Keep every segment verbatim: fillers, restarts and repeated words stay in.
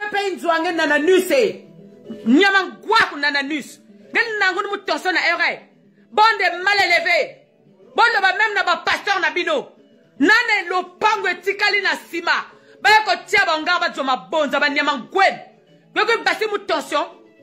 penzwange nananuse. Nyaman guaku nananus. Gen nangoun mou tension na ere. Bande mal élevé. Bande ba même na ba pasteur na bino. Nane lo pango etikali na sima. Ba ko tia ba ngaba joma bonza ba nyaman gwen. Gogo basi mou tension.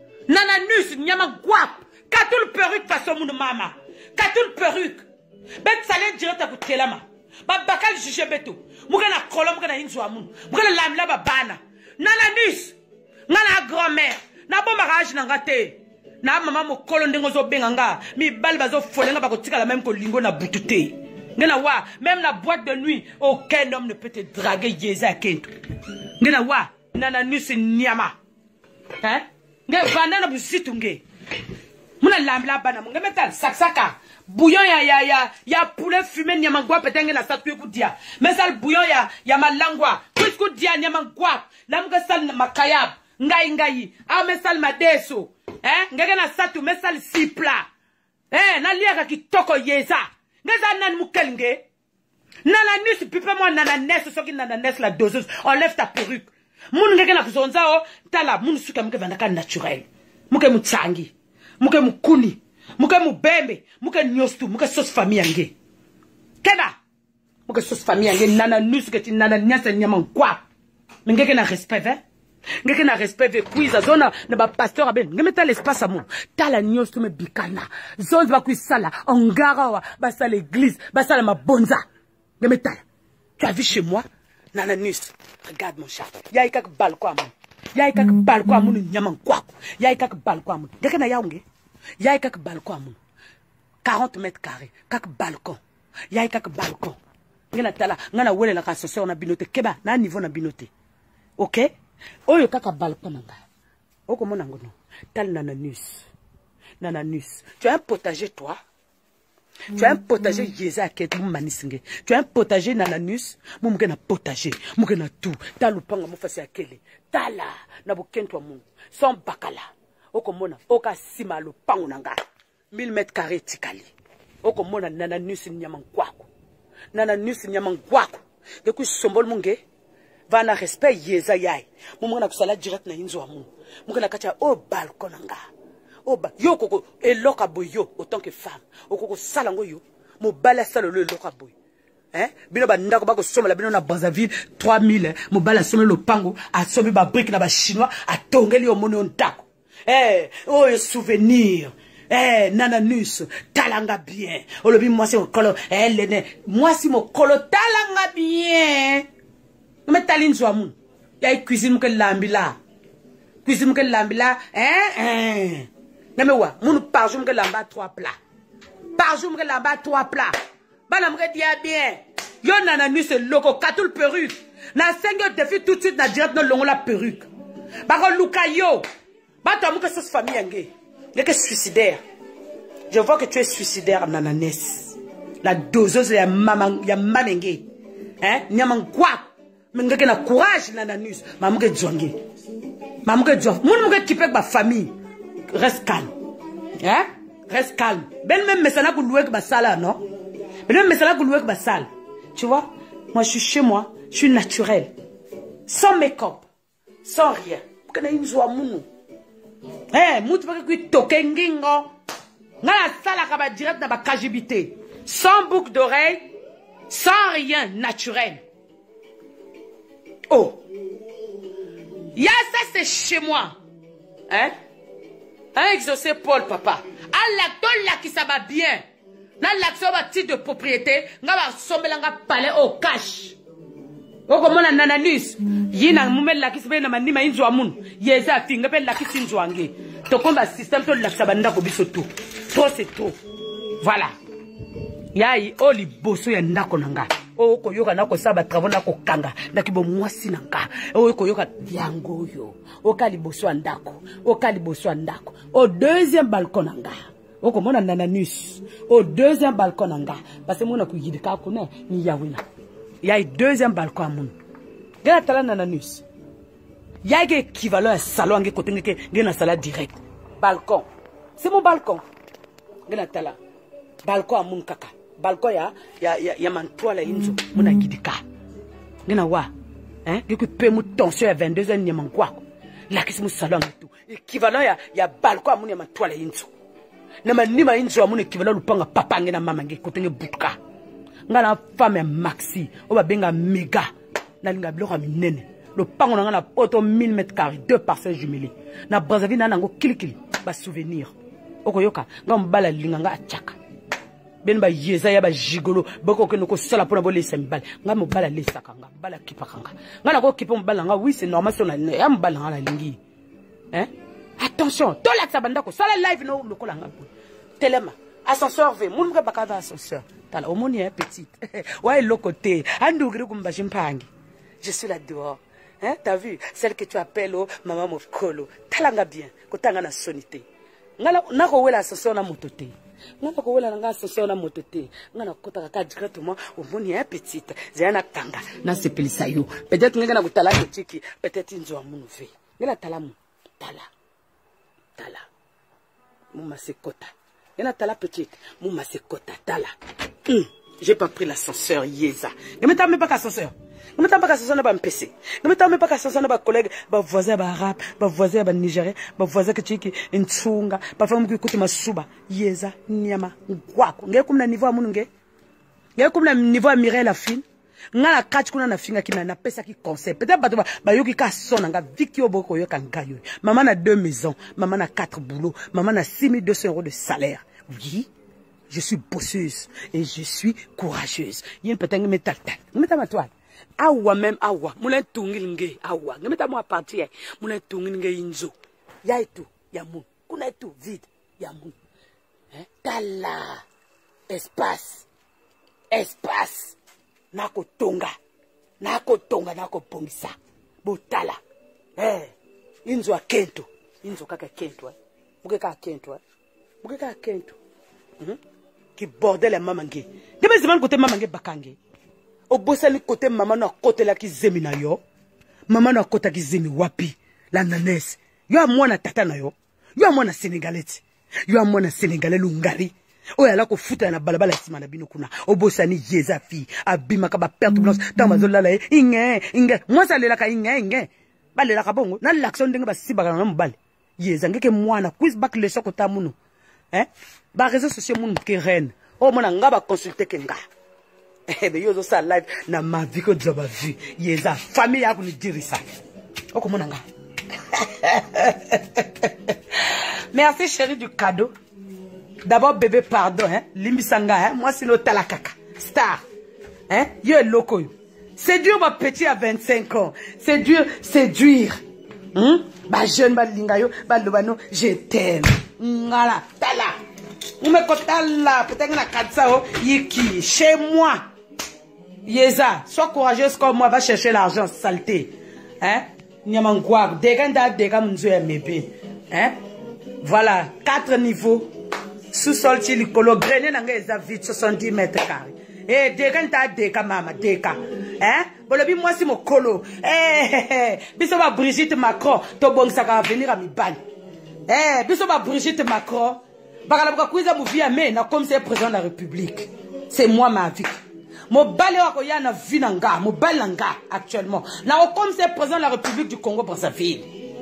Nananus nyaman guaku. Katul perruque façon moun mama. Katul perruque. Bet salé direct à kutelama. Ba bakal juge beto. Muga na kolom muga na inzwa moun. Muga na lamla ba bana. Nananus. Ngana grand-mère. Na bon mariage na ngate. Na maman mo kolo ndengo zo benganga. Mi bal bazo folenga ba kotika la même ko lingo na butute. Ngena wa même na boîte de nuit aucun homme ne peut te draguer yeza kento. Ngena wa Nananus nyama. Hein? Nge vanda na busitu nge. Muna lambla bana munga metal saksaka. Bouillon ya ya ya ya poulet fumé nyamangwa petenge na satu ku dia. Mais sal bouillon ya ya malangwa. Ku dia nyamangwa. Lamga sal makayab. Ngai ngai. A mesal madeso. Eh, ngeke na satu mesal sipla. Eh, na liaka kitoko yeza. Ngeza nan mukelnge. Nananus pipe mo nananes soki nananes la doseuse. Enlève ta perruque. Moun ngeke na kuzonza o tala moun suka mke vandaka naturel. Muke mutsangi. Muke mukuni. Muke mubembe. Muke nyostu. Muke sos famille yange. Kena. Muke sos famille yange. Nananus keti nananyasa nyaman kwa. Ngeke na respect, hein? Ngeke na respect kuiza zona na ba pasteur aben ngemeta l'espace amu tala nyosto me bikana zone ba kuisala ongara wa ba sa l'église ba sa la mabonza ngemeta. Tu as vu chez moi Nananus, regarde mon chat ya ikak balko amu ya ikak balko amu nyaman kwako ya ikak balko amu ngeke na yaunge ya ikak balko amu quarante mètres carrés kak balcon ya ikak balcon ngena tala ngana wele la kasoseur na binote keba na niveau na binote. OK. Oyo kaka balcon nanga. Oko mona ngono. Tal Nananus. Nananus. Tu as un potager toi. Tu as un potager yeza ket mou manisinge. Tu as un potager Nananus. Mou mouke na potager. Mouke na tout. Tal upanga mou fasi akele. Tala. Na bukentwa mou. Son bakala. Oko mona. Oka sima lo pango nanga. mille mètres carrés tikali. Oko mona Nananus nyaman kwako. Nananus nyaman kwako. Geku sombol munge. Vana respect yeza yai. Mumu na kusala direct na inzo amu. Mumu na kacha o balcon nga. O ba yo koko eloka boyo autant que femme. O koko salango yo. Mo bala salo le eloka boy. Hein? Bino ba ndako ba ko soma la bino na Brazzaville trois mille. Mo bala soma le pango a sobi ba brique na ba chinois a tongeli o mono ndako. Eh, oh souvenir. Eh, Nananus, talanga bien. Olobi moi c'est mon colo. Eh, lene. Moi si mon colo talanga bien. Mais talin zouamoun. Y'a une cuisine que l'ambila. Cuisine que l'ambila. Hein, hein. Non mais ouais. Moun par jour que l'amba trois plats. Par jour que l'amba trois plats. Banam que dia bien. Yo Nananus loco. Katul perruque. Na cinq défi tout de suite na direct non longo la perruque. Bako luka yo. Bato amou que sauce famille yangé. Y'a que suicidaire. Je vois que tu es suicidaire Nananus. La doseuse y'a maman y'a mamengé. Hein? Nyaman quoi? Mais na courage Nananus mamuke djonge mamuke djonge moun muke kipek ba famille reste calme hein reste calme ben même mesana ku louer ba sala non ben même mesana ku louer ba sala tu vois moi je suis chez moi je suis naturel sans make-up sans rien kana inzwa munu eh mutu ba ku toke ngingo ngala sala ka ba direct na ba kajibité sans boucle d'oreille sans rien naturel. Oh, ya ça c'est chez moi, hein? Un exaucé Paul papa. À l'acteur là qui ça va bien. Dans l'action va titre de propriété, nga va somber nga palais au cash. Oh comment na Nananus, yina mumel la qui se na manima inzo amun. Yeza finga pe la qui sinzo ange. To komba système to la sabanda ko biso tout. Trop c'est trop. Voilà. Yai oli boso ya ndako nanga. O ko yoka nako saba travaux nako kanga nakibo mwasi nanga. O ko yoka yango yo. O kali boso ndako. O kali boso ndako. Au deuxième balcon nanga. O ko mona Nananus. Au deuxième balcon nanga. Parce que mona ku yidika ko ne ni yawina. Yai deuxième balcon mun. Gela tala Nananus. Yai ke équivalent à salon nge côté nge nge na sala direct. Balcon. C'est mon balcon. Gela tala. Balcon mun kaka. Balcon ya ya ya, ya mantoa la inzo muna gidika ngina wa hein que pe mu tension à vingt-deux heures nyaman kwa La kisi mu salon tout. Équivalent ya ya balko amuni ya matwala inzo. Na manima inzo amuni équivalent lupanga papa ngena mama nge kotenge butka. Ngana femme ya maxi, o ba benga méga. Na linga biloko minene. Le pango na na auto mille mètres carrés, deux parcelles jumelées. Na Brazzaville na nango kilikili ba souvenir. Okoyoka ngam bala linga nga achaka. Ben ba yeza ya ba jigolo boko ke noko sala pona bole sembal nga mo bala lesa kanga bala kipa kanga nga na ko kipa mo bala nga oui c'est normal son ya mo bala nga la lingi hein attention to la sabanda ko sala live no lo kolanga telema ascenseur ve mun ka bakava ascenseur tala omoni est petite ouais le côté andugiri kumba chimpangi je suis là dehors hein t'as vu celle que tu appelles oh maman mokolo talanga bien kotanga na sonité nga na ko wela ascenseur na mototé. Ngana ko wela nga ascenseur na mototé ngana kota ka directement au moni est petite zana tanga na sepelisa yo peut-être ngana ko tala ko tiki peut-être inzo amunu ve ngana tala mu tala tala mu masekota ngana tala petite mu masekota tala hum. J'ai pas pris l'ascenseur yeza ne me tame pas qu'ascenseur ne me tame pas qu'ascenseur na ba M P C ne me tame pas qu'ascenseur na ba collègue ba voisin ba arabe ba voisin ba nigérien ba voisin que tiki ntsunga ba famu ki kuti masuba yeza nyama ngwako nge kumna niveau amuntu nge nge kumna niveau ya Mireille la fine ngala catch kuna na finga kina na pesa ki conseil peut-être bato ba yoki ka sona nga viki oboko yoka ngayo maman na deux maisons maman na quatre boulots maman na six mille deux cents euros de salaire oui. Je suis bosseuse et je suis courageuse. Il y a peut-être me taltal. Me ta ma toile. Awa même awa. Moulin tungil nge awa. Me ta moi partir. Moulin tungil nge inzo. Ya itu ya moun. Kuna itu vide ya moun. Hein? Tala. Espace. Espace. Nako tonga. Nako tonga nako pongisa. Botala. Eh. Inzo a kento. Inzo kaka kento. Muke kaka kento. Muke kaka kento. Mhm. Qui bordel maman nge. Debe zaman côté maman nge bakange. O bosali côté maman na côté la ki zemi na yo. Maman na côté ki zemi wapi. La nanesse. Yo a mwana tata na yo. Yo a mwana sénégalais. Yo a mwana sénégalais lungari. O ya la ko futa na balabala sima na bino kuna. O bosani yeza fi. Abima ka ba perte blanche. Tamba zola la inge inge. Moi ça le la ka inge inge. Ba le la ka bongo. Na l'action ndenge ba siba na mbale. Yeza ngeke mwana quiz back le sokota munu. Hein? Ba réseaux sociaux moun ke reine. Oh mona nga ba consulter kenga. Eh be yozo sa live na ma vie ko joba vie. Yeza famille ya kuni dirisa. Oko mona nga. Merci chérie du cadeau. D'abord bébé pardon hein. Limbisanga hein. Moi c'est no talakaka. Star. Hein? Yo loko yo. Séduire ma petit à vingt-cinq ans. Séduire, séduire. Hein? Ba jeune ba lingayo, ba lobano, je t'aime. Ngala, tala. Ou me kotala, peut-être na katsa o, yiki, chez moi. Yeza, sois courageuse comme moi, va chercher l'argent, saleté. Hein? Nyamangwa, déganda, déganda, m'nzo ya mebe. Hein? Voilà, quatre niveaux. Sous-sol, tilikolo, grené nanga eza vite, soixante-dix mètres carrés. Eh, déganda, déganda, mama, déganda. Hein? Bolobi moi si mon colo. Eh, eh, biso ba Brigitte Macron, to bong ça va venir à mi ban. Eh, biso ba Brigitte Macron, bakala buka kuiza mu via me na comme c'est président de la République. C'est moi ma vie. Mo balé wa ko ya na vie nanga, mo balanga actuellement. Na comme c'est président de la République du Congo Brazzaville.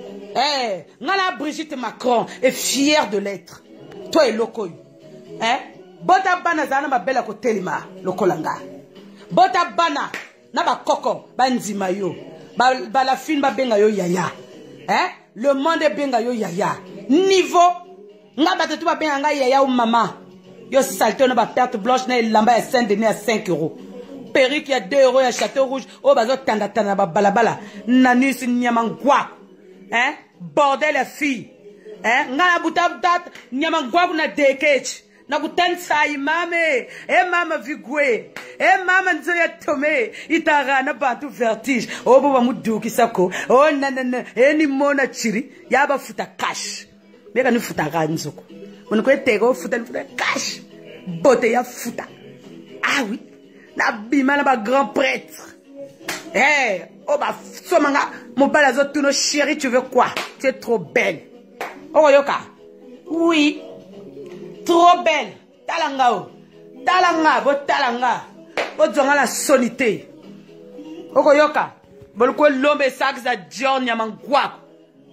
Eh, ngala Brigitte Macron est fière de l'être. Toi et loko. Hein? Bota bana zana ma belle ko telima, lokolanga. Bota bana na ba koko banzima yo ba, ba la fin ba benga yo yaya hein le monde benga yo yaya niveau nga ba tetu ba benga nga yaya ou maman yo salto na ba perte blanche na lamba ya Saint-Denis à cinq euros perruque ya deux euros ya Château Rouge o bazo tanda tanda ba balabala nanus nyamangwa hein bordel la fille hein nga la butabtat nyamangwa kuna dekech na kutansa imame e mama vigwe e mama nzoya tome itara na bantu vertige obo ba muduki sako o nanana e ni mona chiri yaba futa cash meka ni futa ganzoko on ko etego futa ni futa cash bote ya futa ah oui na bima na ba grand prêtre eh o ba somanga mo bala zo tuno chérie tu veux quoi tu es trop belle oh yoka oui. Trop belle. Talanga o. Talanga, bo talanga. Bo zonga la solité. Oko yoka. Bolko lombe sax da Dior nyamangwa.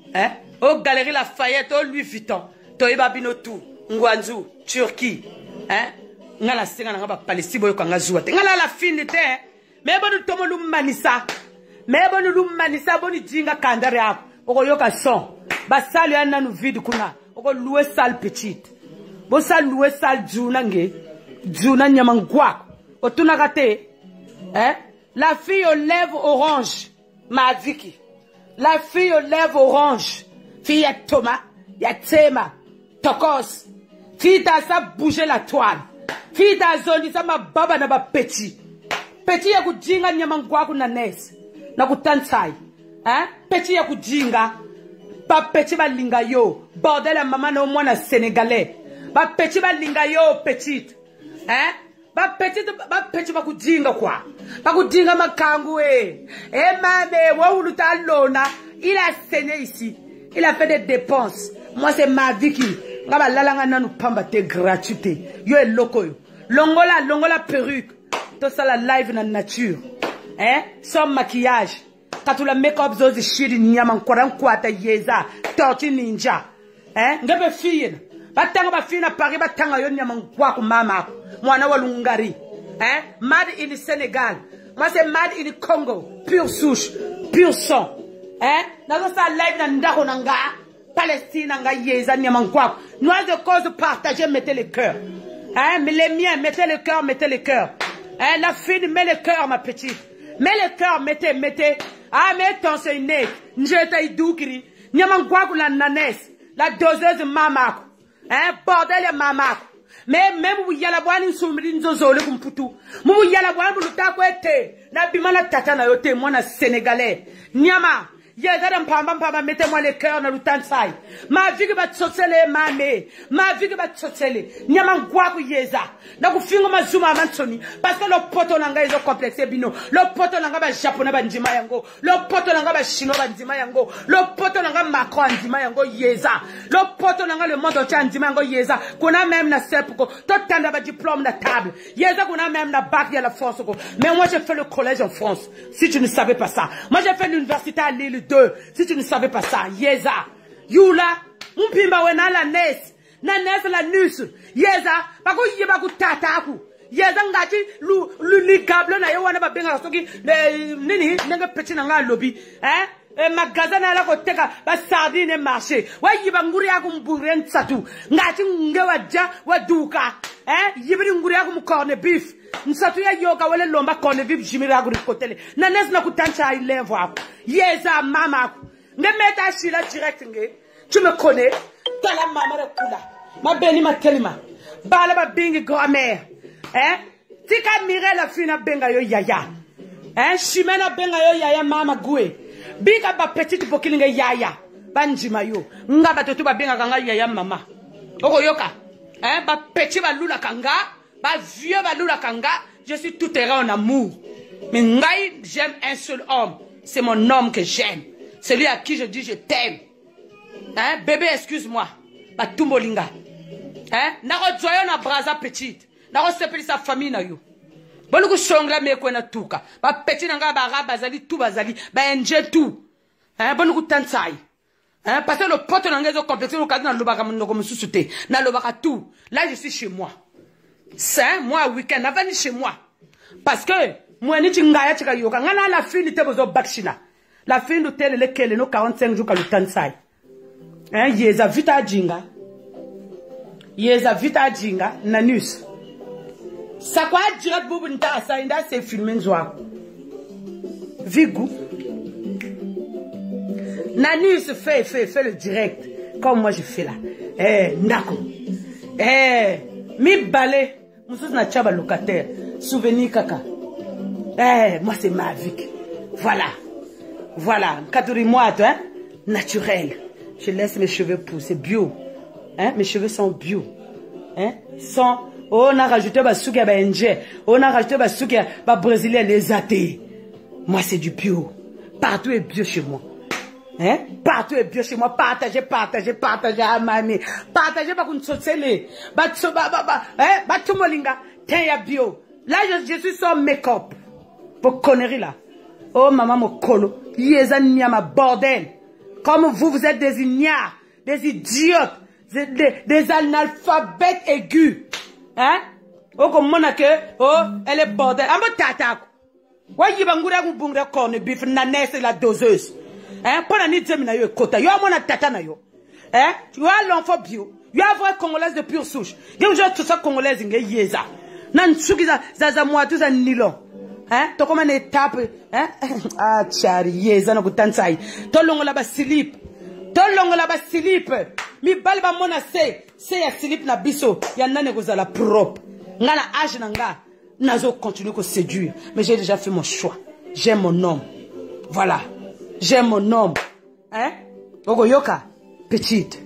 Hein? Au Galerie Lafayette, au Louis Vuitton. Toyeba bino tout. Ngwanzu, Turquie. Hein? Ngala senga nga ba Palestine boyo kanga zuwa. Ngala la fin de te. Mais bonu tomo lu manisa. Mais bonu lu manisa bonu jinga kandare ap. Oko yoka son. Ba salu ya nanu vide kuna. Oko loué salle petite. Bo sal loué salle djuna nge. Djuna nyamangwa. Otuna kate. Hein? La fille aux lèvres orange. Ma Vicky. La fille aux lèvres orange. Fille ya Thomas. Ya Tema. Tokos. Fille ta sa bouger la toile. Fille ta zoni sa ma baba na ba petit. Petit ya kujinga nyamangwa kuna nesi. Na kutansai. Hein? Petit ya kujinga. Ba petit ba linga yo. Bordel ya maman na mwana sénégalais. Ba petit ba linga yo petite. Hein? Ba petit ba petit ba kujinga kwa. Ba kujinga makangu eh. Eh mame wa uluta lona. Il a saigné ici. Il a fait des dépenses. Moi c'est ma vie qui. Ngaba lalanga nanu pamba te gratuité. Yo e loko yo. Longola longola perruque. Tout ça la live na nature. Hein? Sans maquillage. Quand la make-up zozi shiri nyama nkwaran kwata yeza. Torti ninja. Hein? Ngebe fille. Batanga ba fille na Paris batanga yo nyama nkwa ku mama. Mwana wa Lungari. Hein? Made in Sénégal. Moi c'est made in Congo. Pure souche. Pure sang. Hein? Nazo sa live na ndako nanga. Palestine nanga yeza nyama nkwa. Noix de cause partagez, mettez le cœur. Hein? Mais les miens, mettez le cœur, mettez le cœur. Hein? La fille, mets le cœur, ma petite. Mets le cœur, mettez, mettez. Ah, mais ton c'est une nez. Njeta idukiri. Nyamangwaku la nanes. La doseuse mamako. Hein? Bordel mamako. Mais même vous y a la boine soumri nzozole kumputu. Mou y a la boine buluta kwete. Na bimana tata na yote mwana sénégalais. Nyama. Yezadam pamba pamba mettez-moi le cœur na l'utansai. Ma vie que va tsotsele mame. Ma vie que va tsotsele. Nyamangwaku yeza. Na kufingo mazuma mansoni. Parce que le poto nanga izo complexe bino. Le poto nanga ba japonais ba ndima yango. Le poto nanga ba chinois ba ndima yango. Le poto nanga Macron ndima yango yeza. Le poto nanga le monde entier ndima yango yeza. Kuna même na sepko. Tout tanda ba diplôme na table. Yeza kuna même na bac à la France ko. Mais moi j'ai fait le collège en France. Si tu ne savais pas ça. Moi j'ai fait l'université à Lille deux. Si tu ne savais pas ça. Yeza. Yula. Mpimba wena la nes. Na nes la nus. Yeza. Bako yeba ku tataku. Yeza ngati lu lu li câble na yo wana ba benga soki nini nanga petit na nga lobby. Hein? E magasin na la ko teka ba sardine marché. Wa yiba nguri ya ku mburen tsatu. Ngati nge waja waduka. Hein? Yibiri nguri ya ku mkorne beef. Nsatu ya yoga wale lomba corne beef jimiri ya ku rikotele. Na nes na ku tancha ilevo ako. Yeza mama ako. Nge meta shila direct nge. Tu me connais? Tala mama de kula. Ma beni ma telima. Bala ba bingi grand-mère. Hein? Tika mire la fille na benga yo yaya. Hein? Chimena benga yo yaya mama gwe. Bika ba petite pokilinga yaya. Banjima yo. Nga ba totu ba benga kanga yaya mama. Oko yoka. Hein? Ba petit ba lula kanga. Ba vieux ba lula kanga. Je suis tout terrain en amour. Mais ngai, j'aime un seul homme. C'est mon homme que j'aime. Celui à qui je dis je t'aime. Hein? Bébé, excuse-moi. Ba tumbolinga. Hein? Nako joyo na braza petite. Nako sepeli sa famille na yo. Boluku shongla me kwena tuka. Ba petite nga ba raba zali tout bazali. Ba enje tout. Hein? Boluku tansai. Hein? Parce que le pote na ngezo complexe au cadre na lobaka mnoko mususute. Na lobaka tout. Là je suis chez moi. C'est moi week-end avant ni chez moi. Parce que moi ni ngaya chika yoka. Ngana la fille ni te bozo bakshina. La fille nous telle le kele no quarante-cinq jours ka le tansai. Hein? Yeza vita jinga. Yeza vita jinga nanus. Ça quoi direct boubou nta ça inda c'est filmé nzwa. Vigu. Nanus fait fait fait le direct comme moi je fais là. Eh ndako. Eh mi balé musus na chaba locataire. Souvenir kaka. Eh moi c'est ma vie. Voilà. Voilà, quatre mois hein, naturel. Je laisse mes cheveux pousser bio. Hein, mes cheveux sont bio. Hein, sans on a rajouté ba souki ba indien, on a rajouté ba souki ba brésilien les athées. Moi c'est du bio. Partout est bio chez moi. Hein? Partout est bio chez moi. Partagez, partagez, partagez à mamie. Partagez ba kun sotsele. Ba ba ba ba hein, ba tumolinga. Tiens ya bio. Là je, je suis sans make-up. Pour connerie là. Oh maman mo kolo. Yeza nyama bordel. Comme vous, vous êtes des ignares, des idiotes, des, des, des analphabètes aigus. Hein? Oh, comme mon que, oh, elle est bordel. Amo tata. Wa yibangura kubungre corne beef na nesse la doseuse. Hein? Pour la nuit, je m'en ai eu kota. Yo, mon tata na yo. Hein? Tu vois l'enfant bio. Yo, avoir congolaise de pure souche. Yo, je tout ça congolaise, nge yeza. Nan tsuki za, za za moi, tout ça nilon. Hein? To comme une étape, hein? Ah, tchari, yeza na kutanzai. To longo la ba slip. To longo la ba slip. Mi balba mona se, se ya slip na biso. Ya nane ko za la propre. Nga na âge na nga. Nazo continue ko séduire. Mais j'ai déjà fait mon choix. J'ai mon homme. Voilà. J'ai mon homme. Hein? Ogo yoka. Petite.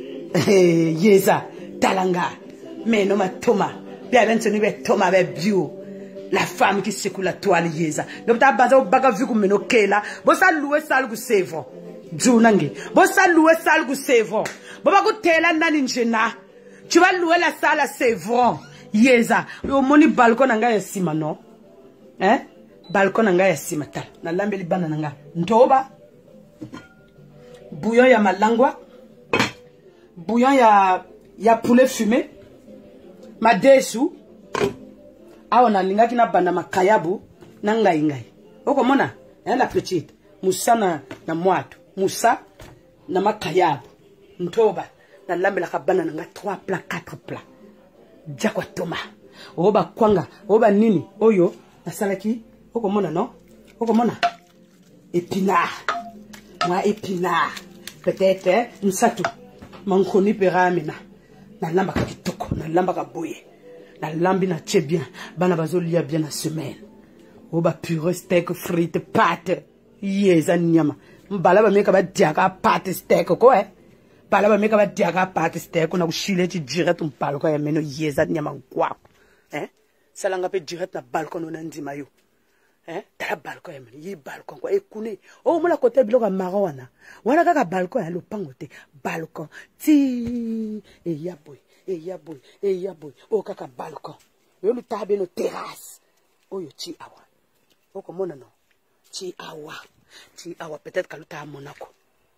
Yeza. Talanga. Mais non ma Thomas. Bien maintenant, be Thomas be bio. La femme qui secoue la toile yeza. Donc ta baza baga vu comme no kela. Bo sa louer sal gu sevo. Djunangi. Bo sa louer sal gu sevo. Bo ba gu tela nani njena. Tu vas louer la salle à Sévron. Yeza. Yo moni balcon nanga ya sima no. Hein? Balcon nanga ya sima tal. Na lambeli bana nanga. Ntoba. Bouillon ya malangwa. Bouillon ya ya poulet fumé. Ma desu. Awa na linga kina bana makayabu na ngai ngai. Oko mona, hein, la petite. Musa na na mwatu. Musa na makayabu. Ntoba na lambe la kabana na nga trois plats, quatre plats. Jakwa toma. Oba kwanga, oba nini. Oyo na salaki. Oko mona no? Oko mona. Épinard. Moi épinard. Peut-être hein, nsatu. Mankoni peramina. Na lamba ka kitoko, na lamba ka boye. Na lambi na tche bien, bana bazo lia bien la semaine. Oba purée steak frites pâte. Yeza nyama. Mbala ba meka ba diaka pâte steak ko eh. Bala ba meka ba diaka pâte steak na kushile ti direct mpalo ko ya meno yeza nyama kwako. Eh? Salanga pe direct na balcon na ndima yo. Eh? Ta balcon ya meno yi balcon ko ekune. O mola côté biloko marron wana. Wana kaka balcon ya lopango te. Balcon ti e ya boy. E ya boy, e ya boy, o kaka balcon. Yo lu tabe no terrasse. O yo chi awa. O ko mona no. Chi awa. Chi awa peut-être kaluta Monaco.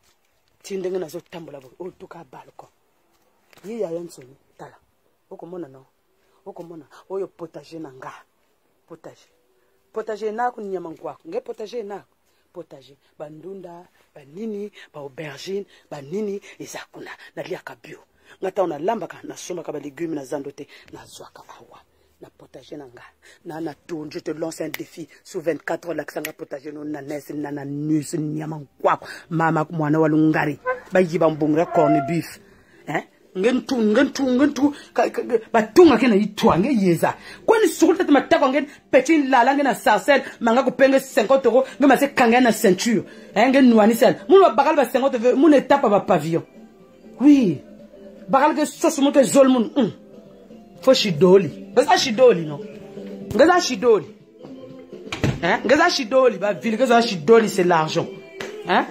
Ti ndenge na zo tambola bo. O tuka balcon. Yi ya yonsoni tala. O ko mona no. O ko mona. O yo potager na nga. Potager. Potager na ko nyama ngwako. Nge potager na. Potager. Bandunda, banini, ba aubergine, banini, ezakuna. Na lia ka bio. Ngata ona lambaka na soma ka ba légumes na zandote na zwaka awa na potager nanga na na tourne. Je te lance un défi sur vingt-quatre heures l'aksanga potager no na nesi na na nus nyama kwako mama ku mwana walungari ba yiba mbungra corn beef hein ngentu ngentu ngentu ba tunga kena yitwa nge yeza kwani sukuta matako ngen petit lala ngena sarcelle manga ku penge cinquante euros ngema se kanga na ceinture hein ngen nwani sel mun ba bakal ba cinquante mun étape ba pavillon oui. Bakal ke sosu mo ke zolmun um fo shidoli ngeza shidoli no ngeza shidoli hein ngeza shidoli ba ville ngeza shidoli c'est l'argent hein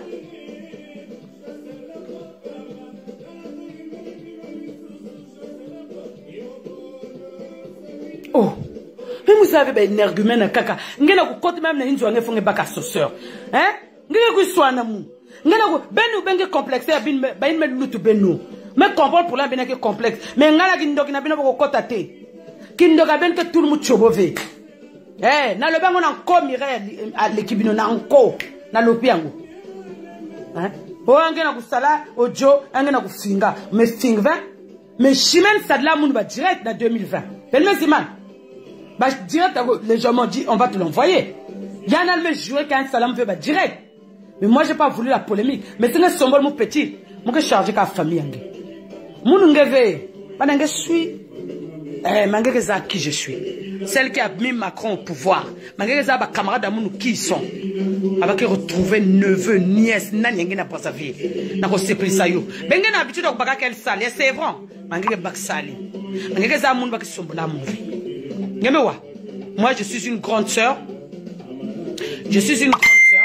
oh mais vous avez ben argument na kaka ngena ku côté même na inzo nge fonge baka sauceur hein ngeke ku swana mu ngena ku benu benge complexe ya bin ba in me lutu benu. Mais comprendre pour la bien que complexe. Mais ngala kindo kina bino ko kota te. Kindo ka ben que tout le monde chobove. Eh, na le bango na ko mire à l'équipe no na nko na lopiango. Hein? O angena ku sala ojo angena ku finga. Mais finga mais chimène ça de la moun ba direct na deux mille vingt. Ben mais man. Ba direct les gens m'ont dit on va te l'envoyer. Yana le jouer quand salam veut ba direct. Mais moi j'ai pas voulu la polémique. Mais c'est un symbole mon petit. Mon que charger ka famille ange. Moun ngeve, je suis, eh, malgré ça qui je suis, celle qui a mis Macron au pouvoir, malgré ça, mes camarades d'amour qui sont, avec retrouver neveu, nièce, nani n'a pas sa vie, n'a pas se pris ça yo. Ben n'a habitude de baga qu'elle sale, c'est vrai, malgré bak sali, malgré ça, moun bak son bon amour. Ngemewa, moi je suis une grande sœur, je suis une grande sœur.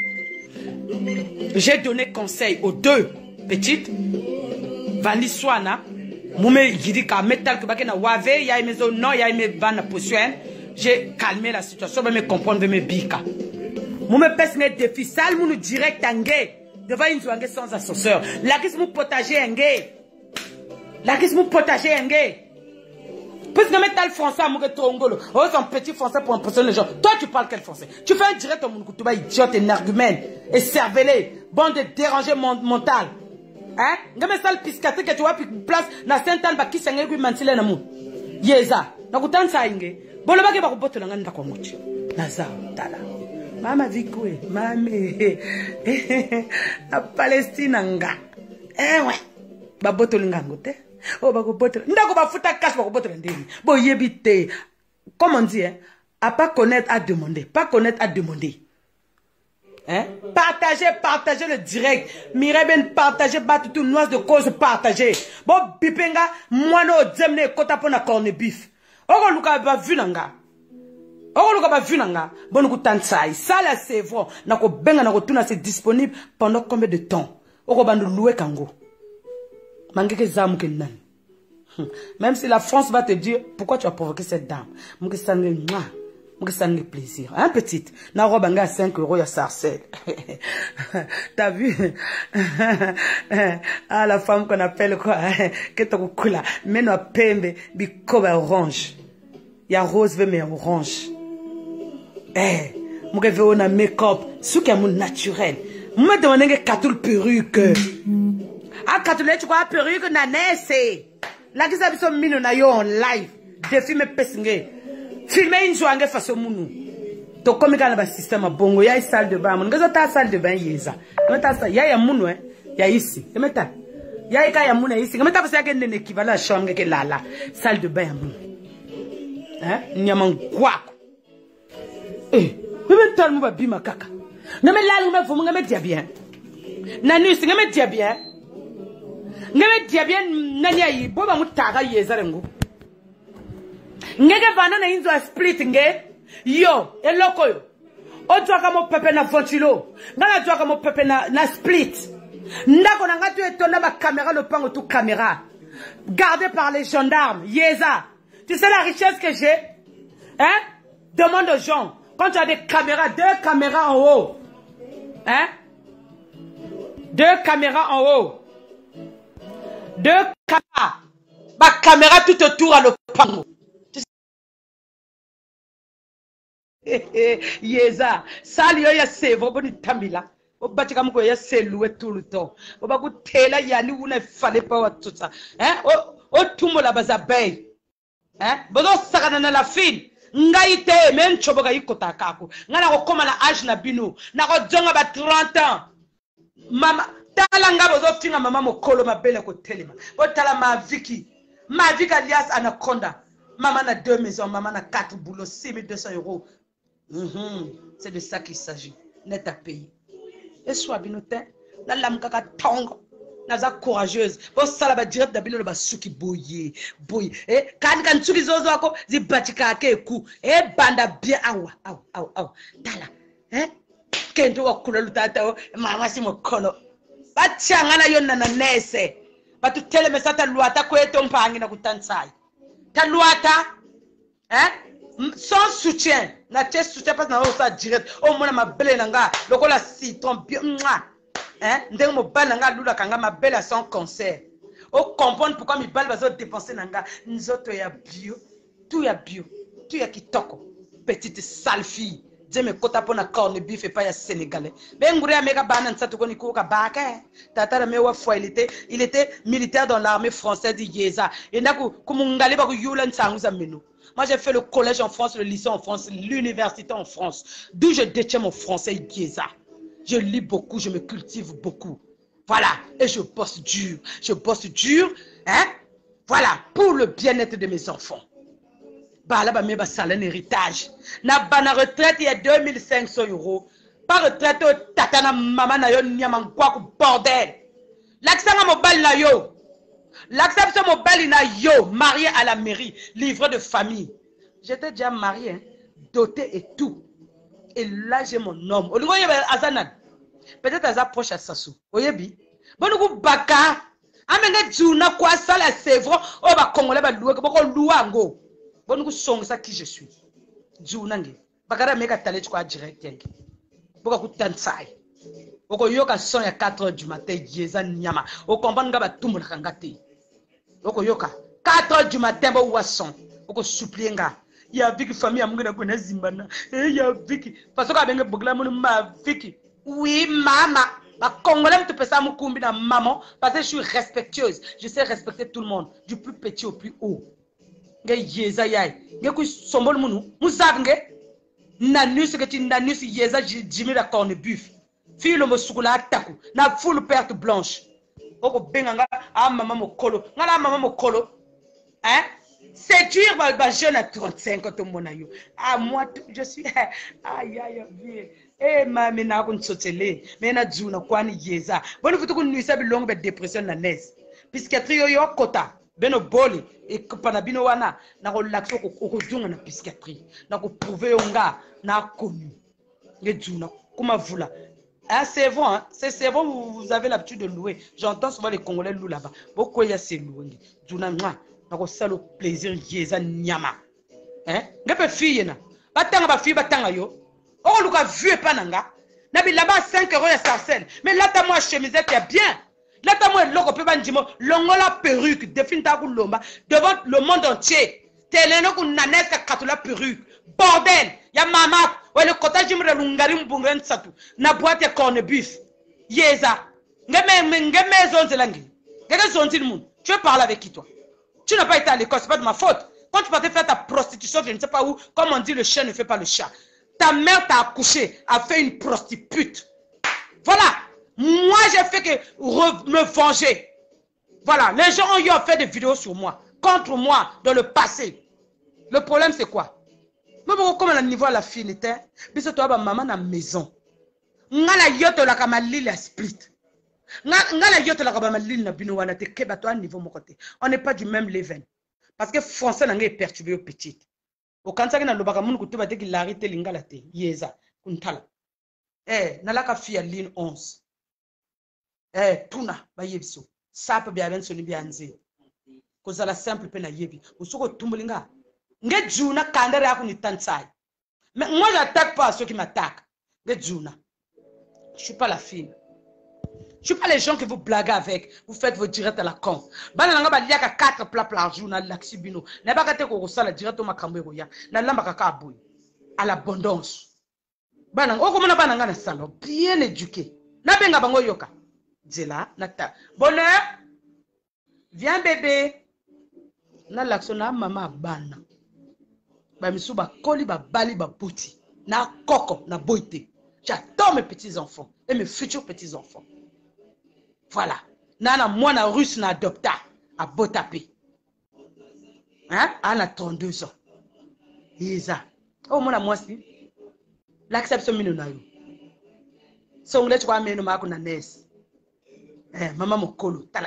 J'ai donné conseil aux deux petites. Vali Swana, Moumé Yidika, Metal Kubake na Wave, ya mes non, ya mes vannes poissons. J'ai calmé la situation, je me comprendre, je me bika. Moumé pèse mes défis, sale, moun direct angé, devant une zouangue sans assesseur. La qui se potager un gay. La qui se potager un gay. Parce que mettre le français à mon tongolo. Oh, c'est un petit français pour impressionner les gens. Toi, tu parles quel français? Tu fais un direct au monde que tu vas idiote, énergumène, et cervelé, bande de dérangé mental. Hein? Game ça le piscaté que tu vois, puis place, na Saint-Anne, bah, qui s'en est, mantile na mou. Yeza. Na kutan sa inge. Bon, le bagay ba kuboto na ngani ndako mochi. Naza, tala. Mama vikwe, mame. La Palestine nga. Eh ouais. Ba boto lingango te. Oh, bah, ndako ba futa cash ba boto ndeni. Bo yebite. Comme on dit, hein, à pas connaître, à demander. Pas connaître, à demander. Hein? Partagez, partagez le direct. Mireille ben partagez, battu tout noise de cause, partagez. Bon, bipenga, moi no, zemne, kota pona corne bif. Oko luka ba vu nanga. Oko luka ba vu nanga. Bon, nous tansai. Ça là, c'est vrai. Nako benga, nako tuna, c'est disponible pendant combien de temps? Oko bandu loué kango. Mangeke zamu ke nan. Même si la France va te dire, pourquoi tu as provoqué cette dame? Mouke sangue, moi. Mouke sangue plaisir. Hein, petite? Na robe anga à cinq euros, ya sarcelle. T'as vu? Ah, la femme qu'on appelle quoi? Que t'as kula. Mais no pembe, bikoba orange. Ya rose veut mais orange. Eh, mouke veut on a make-up. Sou qui a mon naturel. Mouke demande que katoul perruque. Ah, katoul, tu crois perruque na nesse. La qui s'habille son mino na yo en live. Défi me pessingue. Filmer une joie face au mounou. To comme quand le système a bongo, il y a une salle de bain. Mon gars, ta salle de bain yeza. Il y a un mounou, hein. Il y a ici. Il y a un mounou ici. Il y a un équivalent à chambre que là là. Salle de bain mounou. Hein? Il y a un quoi? Eh, je vais te dire bima kaka. Non mais là, nous me faut me dire bien. Nanus, je me dire bien. Je me dire bien nanya yi. Bo ba mutaga yeza rengo. Ngeke vana na inzo split nge yo eloko yo otwa kama pepe na ventilo ngana twa kama pepe na na split ndako na ngatu etonda ba caméra le pango tout caméra gardé par les gendarmes yeza. Tu sais la richesse que j'ai, hein? Demande aux gens quand tu as des caméras, deux caméras en haut, hein? Deux caméras en haut, deux caméras, ma caméra tout autour à le pango. Yeza, sali yo ya sevo boni tambila. Obati kamuko ya seloué tout le temps. Obaku tela yani une fallait pas tout ça. Hein? O o tumo la bazabeille. Hein? Bodo sakana na la fine. Ngaite men choboga yikota kako. Ngana ko koma na âge na bino. Na ko jonga ba trente ans. Mama tala ngabo zo finga mama mokolo mabele ko telema. Bo tala ma viki. Ma viki alias Anaconda. Maman a deux maisons, maman a quatre boulots, six mille deux cents euros. Mm-hmm. C'est de ça qu'il s'agit. Net à payer. Et soit binotin, la lame kaka tongo, naza courageuse. Bon, ça là, direct d'abino le basuki boye, boye. Eh, kan kan tsuki zozo ako, zi batika ke ku. Eh, banda bien awa, awa, awa, awa. Tala, eh, kento wa kula lutata o, mama si mokono. Bachangana yon na nese. Batu tele mesata luata kweto mpangi na kutansai. Ta luata, hein? Sans soutien, na tes soutien parce que na ça direct. Oh mon ma belle nanga, loko la citron bien, hein? Ndeng mo bal nanga lula kanga ma belle sans concert. Oh comprendre pourquoi mi bal bazo dépenser nanga, nzoto ya bio, tout ya bio, tout ya kitoko. Petite sale fille. Dieu me kota pona corne bif et pas ya sénégalais. Ben ngure ameka bana nsato ko ni ko ka baka. Tata me wa foi il était, il était militaire dans l'armée française de Yeza. Et naku kumungale ba ku yula nsangu za meno. Moi, j'ai fait le collège en France, le lycée en France, l'université en France. D'où je détiens mon français Yeza. Je lis beaucoup, je me cultive beaucoup. Voilà. Et je bosse dur. Je bosse dur. Hein? Voilà. Pour le bien-être de mes enfants. Bah là, bah, mais bah, ça, un héritage. Na bana retraite, il y a deux mille cinq cents euros. Pas retraite, tatana maman na yo, nyaman kwa ku bordel. L'accent à mon bal na yo. L'acceptation mobile na yo, marié à la mairie, livre de famille. J'étais déjà marié, hein, doté et tout. Et là, j'ai mon homme. Peut-être à sa proche à Sassou. Oyebi. Bon, nous baka. Amene djuna quoi ça la sévre. Oh ba congolais ba loué ko louango. Bon, nous sommes ça qui je suis. Djuna nge. Bakara meka tale quoi direct yenge. Boka ku tansai. Oko yoka son ya quatre heures du matin yeza nyama. O comprendre nga ba tumbu na kangate. Oko yoka quatre heures du matin ba wa son. Oko supplier nga. Ya Vicky famille amunga na kona zimbana. Eh ya Vicky. Parce que abenge bogla mon ma Vicky. Oui mama. Ma Congolais te pesa mukumbi na maman parce que je suis respectueuse. Je sais respecter tout le monde, du plus petit au plus haut. Nge yeza yai. Nge ku sombol munu. Muzav nge. Nanus que tu nanus yeza jimi la corne buff. Filo mo sukula ataku. Na full perte blanche. Oko benganga a maman mo kolo. Ngala maman mo kolo. Hein? Séduire ma jeune à trente-cinq ans, mon aïe. Ah, moi, je suis. Aïe, aïe, aïe. Eh, ma, mais n'a pas de sotele. Mais n'a pas de quoi ni yeza. Bon, vous avez une sabi longue de dépression na nes. Psychiatrie yo yo kota. Beno boli. Et panabino wana. Na relaxo ko kodunga na psychiatrie. Na ko prouver yonga. Na connu. Les djuna. Comment vous là? Ah, c'est bon, hein? C'est bon, vous avez l'habitude de louer. J'entends souvent les Congolais louer là-bas. Beaucoup y a ces louer. Djuna, moi. Ça le plaisir yeza nyama hein ngape fille na batanga ba fille batanga yo o luka vieux pananga na bi là-bas cinq euros ya sarcelle mais là ta moi chemisette est bien là ta moi loko pe bandimo longola perruque défini ta ku lomba devant le monde entier teleno ku naneska katula perruque bordel ya mama ouais le cottage jimre lungari mbungren satu na boîte corne buff yeza ngeme ngeme zonze langi ngeke zonzi le monde tu veux parler avec qui toi? Tu n'as pas été à l'école, ce n'est pas de ma faute. Quand tu partais faire ta prostitution, je ne sais pas où, comme on dit, le chien ne fait pas le chat. Ta mère t'a accouché, a fait une prostitute. Voilà. Moi, j'ai fait que me venger. Voilà. Les gens ont eu à faire des vidéos sur moi, contre moi, dans le passé. Le problème, c'est quoi? Mais pourquoi, comme à niveau à la fille était, puis c'est toi, maman, dans la maison. Ngala yoto la kamali la split. On n'est pas du même level. Parce que français n'est pas perturbé au petit. Au quand ça n'a le bagamoun que tu vas dire qu'il a arrêté l'ingalate. Yeza. Kuntala. Eh, nalaka fille à ligne onze. Eh, tuna, ba yebso. Ça peut bien venir sur le bianze. Cause à la simple peine à yebi. Ou soko tumbulinga. Nge juna kandere ya kuni tansai. Mais moi j'attaque pas ceux qui m'attaquent. Nge juna. Je suis pas la fille. Je ne suis pas les gens que vous blaguez avec. Vous faites vos directs à la con. Banana ba liaka quatre plats par jour na laxibino. Na ba kate ko sala direct au makambo ya. Na lamba kaka boy. À l'abondance. Banana o komona bananga na salon bien éduqué. Na benga bango yoka. Djela nata. Bonheur. Viens bébé. Na laxo na mama bana. Ba misu ba koli ba bali ba bouti. Na koko na boité. J'adore mes petits enfants et mes futurs petits enfants. Voilà. Nana moi na russe na adopta à Botapé. Hein? Elle a trente-deux ans. Isa. Oh mon moi si. L'acception minu na yo. So ngule chwa menu mako na nurse. Eh mama mokolo tala.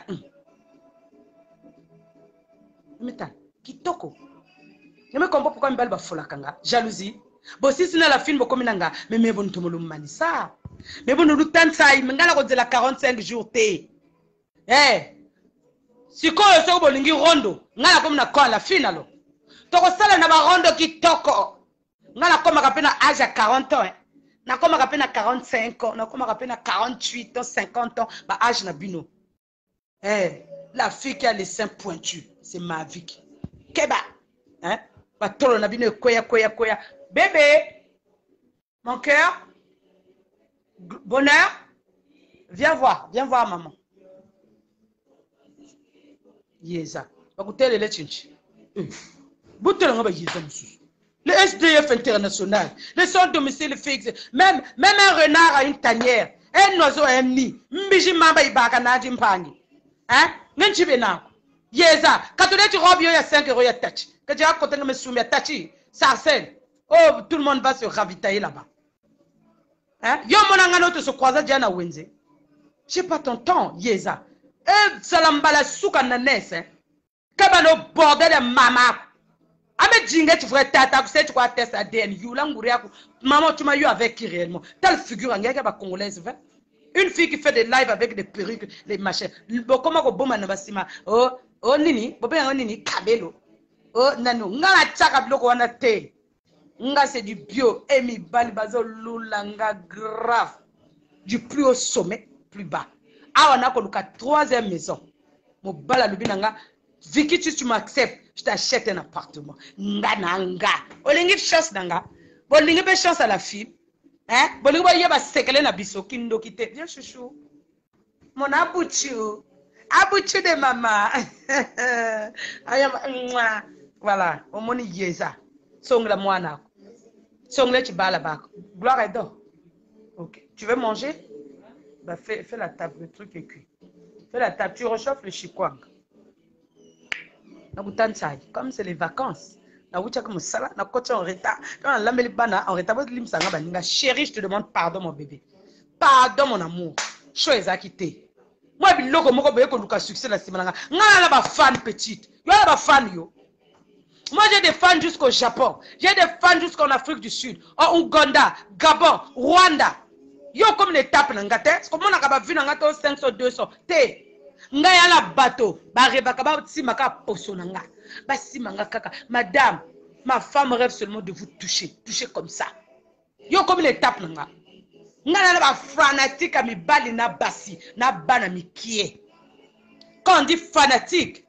Meta kitoko. Je me comprends pourquoi mbali ba folakanga. Jalousie. Bon si c'est la film comme nanga mais mais bon tomolo manisa. Mais bon nous tant ça il ngala ko de la quarante-cinq jours té. Eh. Siko yo so bolingi rondo ngala comme na kwa la finalo. Toko sala na ba rondo kitoko. Ngala comme kapena âge à quarante ans. Na comme kapena quarante-cinq ans, na comme kapena quarante-huit ans, cinquante ans, ba âge na bino. Eh, la fille qui a les seins pointus, c'est ma vie. Keba. Hein? Ba tolo na bino koya koya koya. Bébé, mon cœur, bonheur, viens voir, viens voir maman. Yeza, écoutez les letchinchi. Le S D F international, le centre domicile fixe, même, même un renard a une tanière, un oiseau a un nid, mbiji mamba ibaka na jimpangi. Hein? Ngenchibe na. Yeza, quand tu robes, il y a cinq euros, il y a tachi. Quand tu as côté de me soumettre, tachi, sarcelle. Oh, tout le monde va se ravitailler là-bas. Hein? Yo monangano te se croisa diana wenze. J'ai pas ton temps, Yeza. Eh, salambala souka nanes, hein. Kabano bordel de mama. Ame djingue tu ferais tata, tu sais tu crois test A D N, you langouria. Maman, tu m'as eu avec qui réellement? Telle figure en guerre, congolaise, fait. Une fille qui fait des lives avec des perruques, les machins. Comment ko boma na basima? Oh, oh nini, bobé en nini, kabelo. Oh, nano, ngala tchaka bloko wana te. Nga c'est du bio, emi bali bazo lulanga grave. du plus haut sommet, plus bas. Ah, on a connu la troisième maison. Mon bala lubinanga, Vicky, si tu m'acceptes, je t'achète un appartement. Nga nanga. Olingi chance nanga. Bolingi be chance à la fille. Hein? Bolingi ba yeba sekele na biso kindo kite. Viens chouchou. Mon abouchou. Abouchou de maman. Voilà. On moni yeza. Songla moana. Songla tu bala bak. Gloire et d'or. Ok. Tu veux manger? Bah fais, fais la table, le truc est cuit. Fais la table, tu réchauffes le chikwang. Comme c'est les vacances. En retard. Chérie, je te demande pardon, mon bébé. Pardon, mon amour. Chose à quitter. Moi, je suis succès la semaine. Je suis fan petite. Je suis fan yo. Moi, j'ai des fans jusqu'au Japon. J'ai des fans jusqu'en Afrique du Sud. En Ouganda, Gabon, Rwanda. Yo comme les tapes n'angate. Comment on a vu n'angate cinq cents, deux cents. Té. Nga yala bateau. Ba rebaka ba simaka posonanga. Ba simanga kaka. Madame, ma femme rêve seulement de vous toucher. Toucher comme ça. Yo comme les tapes n'anga. Nga yala ba fanatique à mi bali na basi. Na bana mi kie. Quand on dit fanatique.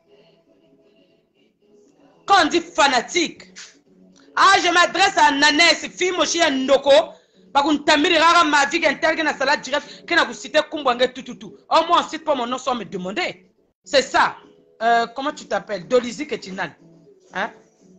Quand on dit fanatique. Ah, je m'adresse à Nanès, fille mochi ya Ndoko. Tamiri rara ma vie qu'un na salade direct que na vous citer Kumbwange tout tout tout. Au moins on cite pas mon nom sans me demander. C'est ça. Euh, comment tu t'appelles? Dolizy Ketinan. Hein?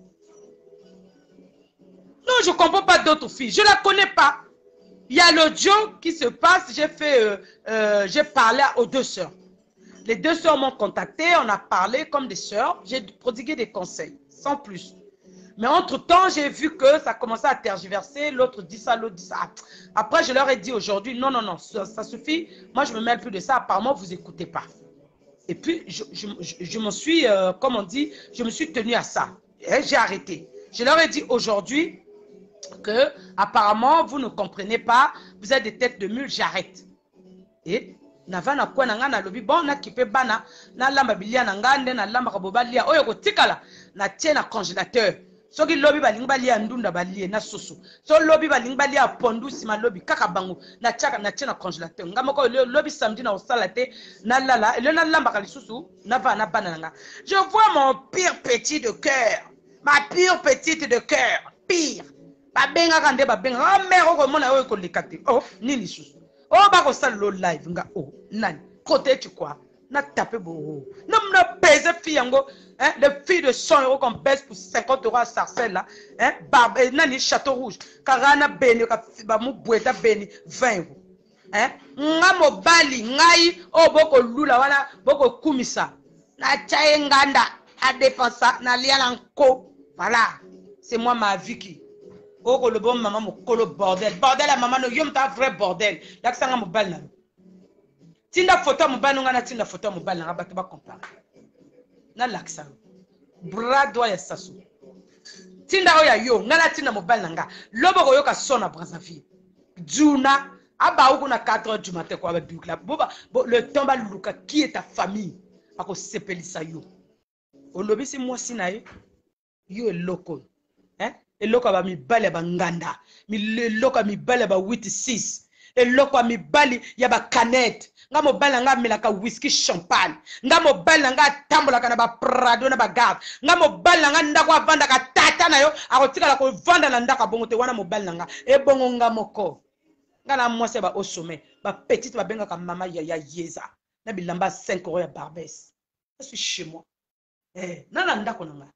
Non, je comprends pas d'autres filles. Je la connais pas. Il y a l'audio qui se passe. J'ai fait, euh, euh, j'ai parlé aux deux sœurs. Les deux sœurs m'ont contacté. On a parlé comme des sœurs. J'ai prodigué des conseils, sans plus. Mais entre-temps, j'ai vu que ça commençait à tergiverser. L'autre dit ça, l'autre dit ça. Après, je leur ai dit aujourd'hui, non, non, non, ça, ça suffit. Moi, je ne me mêle plus de ça. Apparemment, vous n'écoutez pas. Et puis, je, je, je, je me suis, euh, comme on dit, je me suis tenu à ça. J'ai arrêté. Je leur ai dit aujourd'hui que, apparemment, vous ne comprenez pas. Vous êtes des têtes de mule, j'arrête. Et navana kwa nanga na lobi bon na kipe bana na lamba bilia na ngande na lamba kabobalia oyo kotikala na tie na congélateur. Soki lobi balingi balia ndunda balie na soso. So lobi balingi balia pondu sima lobi kaka bango na tiaka na tie na congélateur. Ngamo ko lobi samedi na osala te na lala le na lamba ka lisusu na va na bana nga. Je vois mon pire petit de cœur. Ma pire petite de cœur. Pire. Ba benga kande ba benga. Oh mère ko mona oyo ko likate. Oh nini susu. Oh ba ko sala lo live nga oh nani. Côté tu quoi? Na tapé beau. Non na pèse fiango. Hein, les filles de cent euros qu'on baisse pour cinquante euros à Sarcelles là, hein, barbe, nani château rouge, karana beni, ba mu boeta beni, vingt euros, hein, nga mobali, ngai, oh boko lula wana, boko kumisa, na chaye nganda, à dépenser, na lialanko, voilà, c'est moi ma vie qui, oh le bon maman mo kolo bordel, bordel à maman no yom ta vrai bordel, yak sanga mobali na, tinda photo mobali nga na tinda photo mobali na, bato ba comparer. Na laksa bra doya ya sasu tinda oya yo ngala tinda mobile nanga lobo ko yoka sona Brazzaville djuna aba uko na quatre heures du matin kwa ba bukla boba le tomba luka qui est ta famille ako sepelisa yo olobi si moi sinaye yo eloko hein eloko ba mi bale ba nganda mi eloko mi bale ba huit six eloko mi bali ya ba canette nga mobile nga melaka whisky champagne nga mobile nga tambola kana ba Prado na ba garde nga mobile nga ndako avanda ka tata na yo akotikala ko vanda na ndako bongo te wana mobile nga e bongo nga moko nga na mwase ba au sommet ba petite ba benga ka mama ya ya yeza na bilamba cinq euros ya Barbès. Je suis chez moi eh na na ndako nga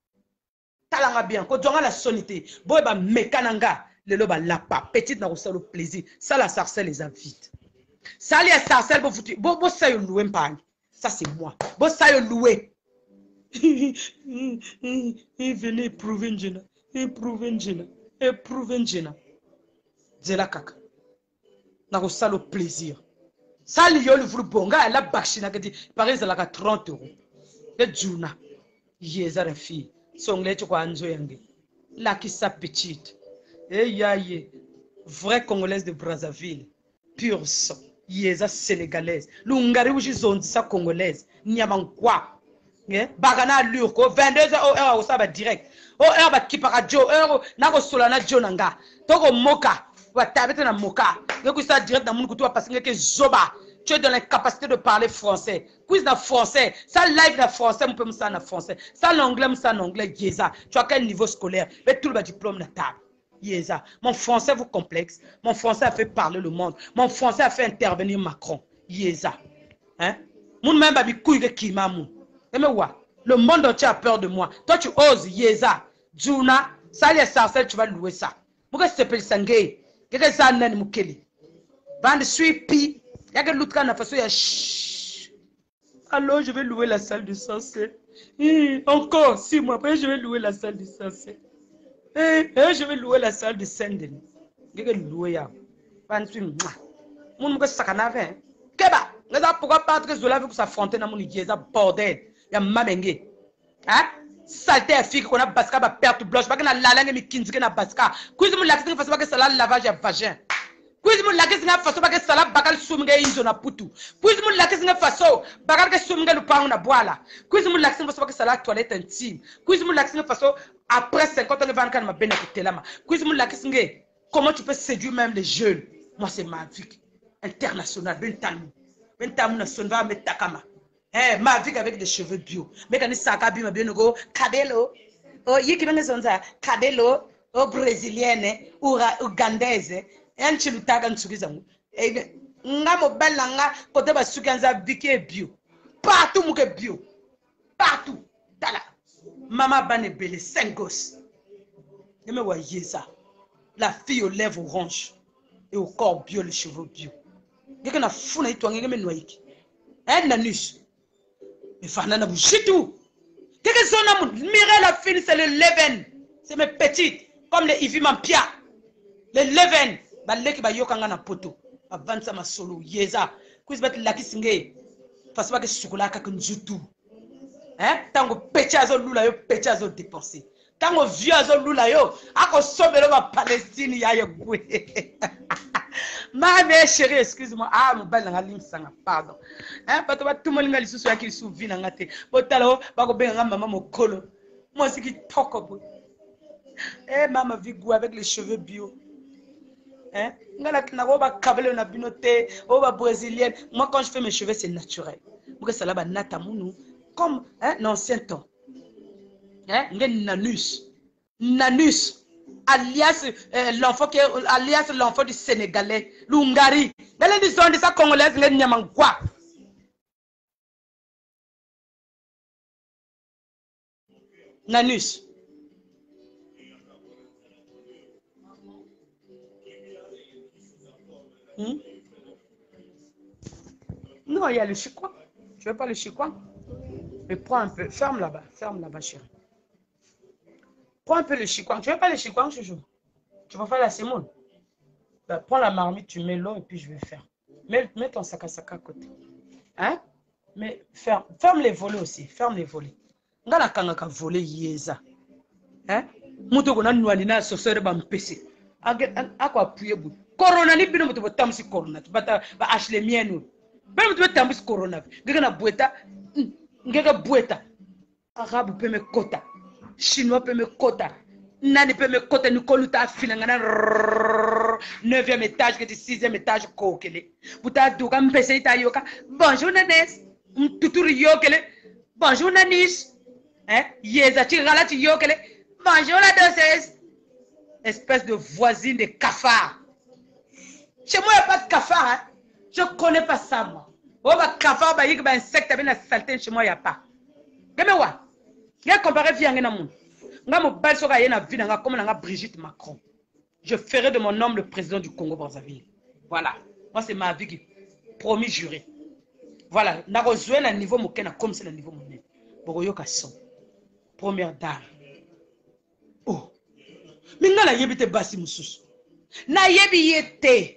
talanga bien ko jonga la sonité boy ba mekananga lelo ba lapa petite na ko sala plaisir ça la Sarcelles les invite. Ça les Sarcelles bo foutu bo bo ça yo loué mpagne ça c'est moi bo ça yo loué il venait prouver njena éprouver njena éprouver njena zela kaka na ko sala plaisir ça li yo le vulu bonga la bakshina que dit par exemple la trente euros de juna yeza la fille songle tu kwa nzo yange la qui sa petite eh yaye vraie congolaise de Brazzaville pure sang yeza sénégalaise lungari uji zondi sa congolaise nyamankwa eh bagana lurko vingt-deux heures heure au saba direct o heure ba kipaka jo heure na ko solana jo nanga toko moka va taper dans moka. Que ça direct dans mon couteau parce que zoba. Tu es dans l'incapacité de parler français. Quiz dans français. Ça live dans français, on peut me ça en français. Ça l'anglais, me ça en anglais. Yeza. Tu as quel niveau scolaire? Mais tout le diplôme de table. Yeza. Mon français vous complexe. Mon français a fait parler le monde. Mon français a fait intervenir Macron. Yeza. Hein? Mon même babi couille qui m'a mou. Mais ouais. Le monde entier a peur de moi. Toi, tu oses, Yeza. Juna, ça, les sarcelles, tu vas louer ça. Pourquoi tu t'appelles Sangé? Qu'est-ce que ça n'a pas moukeli? Bande suivi. Il y a que l'autre qui a fait ça. Chut. Alors, je vais louer la salle du sensé. Hum, encore, six mois après, je vais louer la salle du sensé. Eh, eh, je vais louer la salle du Saint-Denis. Je vais louer. Bande suivi. Mon mouka sakana fait. Keba. Pourquoi pas que Zola veut s'affronter dans mon Yeza bordel? Il y a Mamenge. Hein? Saleté à fille qu'on a basca, ba perte blanche, pas que na la langue mi kinzike na basca. Quiz mon laxing façon pas que ça la lavage à vagin. Quiz mon laxing façon pas que ça la bakal sumge inzo na putu. Quiz mon laxing façon bakal que sumge le pain na boila. Quiz mon laxing façon pas que ça la toilette intime. Quiz mon laxing façon après cinquante ans le vingt-quatre ma bena kutelama. Quiz mon laxing comment tu peux séduire même les jeunes? Moi c'est ma vie internationale ben tanou. Ben tanou na sonva me takama. Eh, ma vie avec des cheveux bio. Mais quand il s'acca bien, bien, go, cabello. Oh, y qui vient de ça, cabello, oh, brésilienne, ou ougandaise. Un chiluta quand tu dis, eh, nga mobile nga, côté bas sukanza biké bio. Partout mouke bio. Partout. Tala. Maman bane belé, cinq gosses. Et me voyez ça. La fille aux lèvres oranges et au corps bio, les cheveux bio. Y a qu'on a fou na itouang, y a me noyé. Un nanus. Mais Fernanda Bouchitou. Qu'est-ce que son amour? Mireille la fine, c'est le leven. C'est mes petites. Comme les Ivi Mampia. Le leven. Bah, les qui va yokanga na poto. Avant ça, ma solo. Yeza. Qu'est-ce que la qui singe? Parce que c'est chocolat qui njutu. Hein? Tant que péché à lula yo, péché à dépenser. Tant que vieux à lula yo, à qu'on sauve le Palestine, ya yo goué. Ma mère chérie, excuse-moi. Ah, mon bel nangalim sanga, pardon. Hein, parce que tout le monde a sous qui souvient nangate. Botalo, bako benga maman mon colo. Moi c'est qui toko. Eh, maman vigou avec les cheveux bio. Hein, ngala kinako ba kabele na binote, o ba brésilienne. Moi quand je fais mes cheveux c'est naturel. Moi ça là ba nata munu comme hein l'ancien temps. Hein, ngen nanus. Nanus. Alias euh, l'enfant qui est alias l'enfant du Sénégalais, l'Hongrie. Dans les disons de sa congolaise, les Nyamangwa. Nanus. Hmm? Non, il y a le chicoin. Tu veux pas le chicoin? Mais prends un peu. Ferme là-bas. Ferme là-bas, chérie. Prends un peu le chicoin. Tu veux pas le chicoin, chouchou? Tu vas faire la semoule. Ben, prends la marmite, tu mets l'eau et puis je vais faire. Mets, mets ton sac à sac à côté. Hein? Mais ferme, ferme les volets aussi. Ferme les volets. Ngala kangaka volet yeza. Hein? Mouto kona nouani na sosere ba mpese. Ako appuyer bout. Corona ni bino mouto tamsi corona. Bata ba ashle mienu. Ben mouto tamsi corona. Ngeka na bueta. Ngeka bueta. Arabe peut me kota. Chinois peut me kota. Nani peut me kota. Nikoluta filangana. Neuvième étage, que sixième étage, kokele. Bouta douka mpese ita yoka. Bonjour Nanes. Mtuturi yokele. Bonjour Nanis. Hein? Yeza tirala ti yokele. Bonjour la danseuse. Espèce de voisine de cafard. Chez moi, il n'y a pas de cafard. Hein? Je ne connais pas ça, moi. Oh, bah, cafard, bah, il y a un insecte, il y a une saleté. Chez moi, il n'y a pas. Regardez moi. Il y a comparé à vie. Comme Brigitte Macron. Je ferai de mon homme le président du Congo-Brazzaville. Voilà. Moi, c'est ma vie qui promis, juré. Voilà. N'a rejoint un niveau moqué, comme c'est le niveau monnaie. Boroyoka son. Première dame. Oh. Mais n'a la yebite basi musus. Na yebi yete.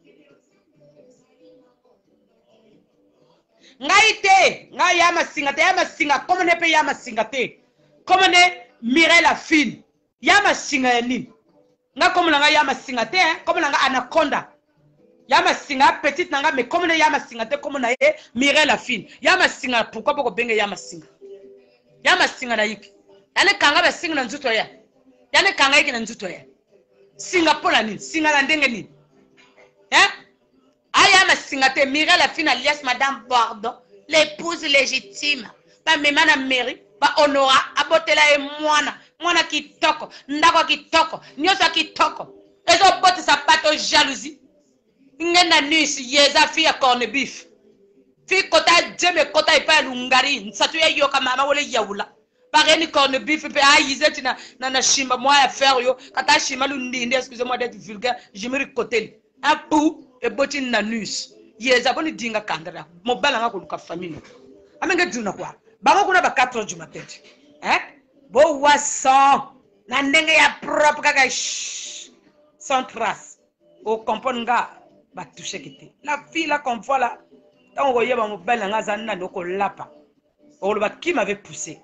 Ngaite. Nga yama singate. Yama singa. Comment ne pe yama singate. Comment ne Mireille la fine. Yama singa yanin. Nga comme nga yama singate. Comme nga anaconda. Yama singa petite nanga. Mais comme ne yama singate. Comme na ye Mireille la fine. Yama singa. Pourquoi poko benge yama singa. Yama singa na yiki. Yane kanga ba singa na nzuto ya. Yane kanga yiki na nzuto ya. Singapour la nini, Singala ndenge nini. Hein? Aya ma singate, Mireille la fille alias Madame Bordon, l'épouse légitime. Ba mema na mairie, ba honora, abotela e mwana, mwana kitoko, ndako kitoko, nyosa kitoko. Ezo bote sa pato jalousie. Ngena nisi yeza fille à corned-beef. Fille kota djeme kota ipa lungari, nsatu ya yoka mama wole yaula. Pareni corned-beef pe ayize tina na na shimba moi à faire yo, kata shima lundi, excusez-moi d'être vulgaire, je me recoteli. Un pou e boti na nus. Yeza boni dinga kandara. Mobala nga kuluka famille. Amenge djuna kwa. Bango kuna ba quatre heures du matin. Hein? Bo wasan. Na ndenge ya propre kaka shh. Sans trace. O kompon nga ba toucher kete. La fille là qu'on voit là. Tant on yeba mobala nga zanna ndoko lapa. O lo ba qui m'avait poussé.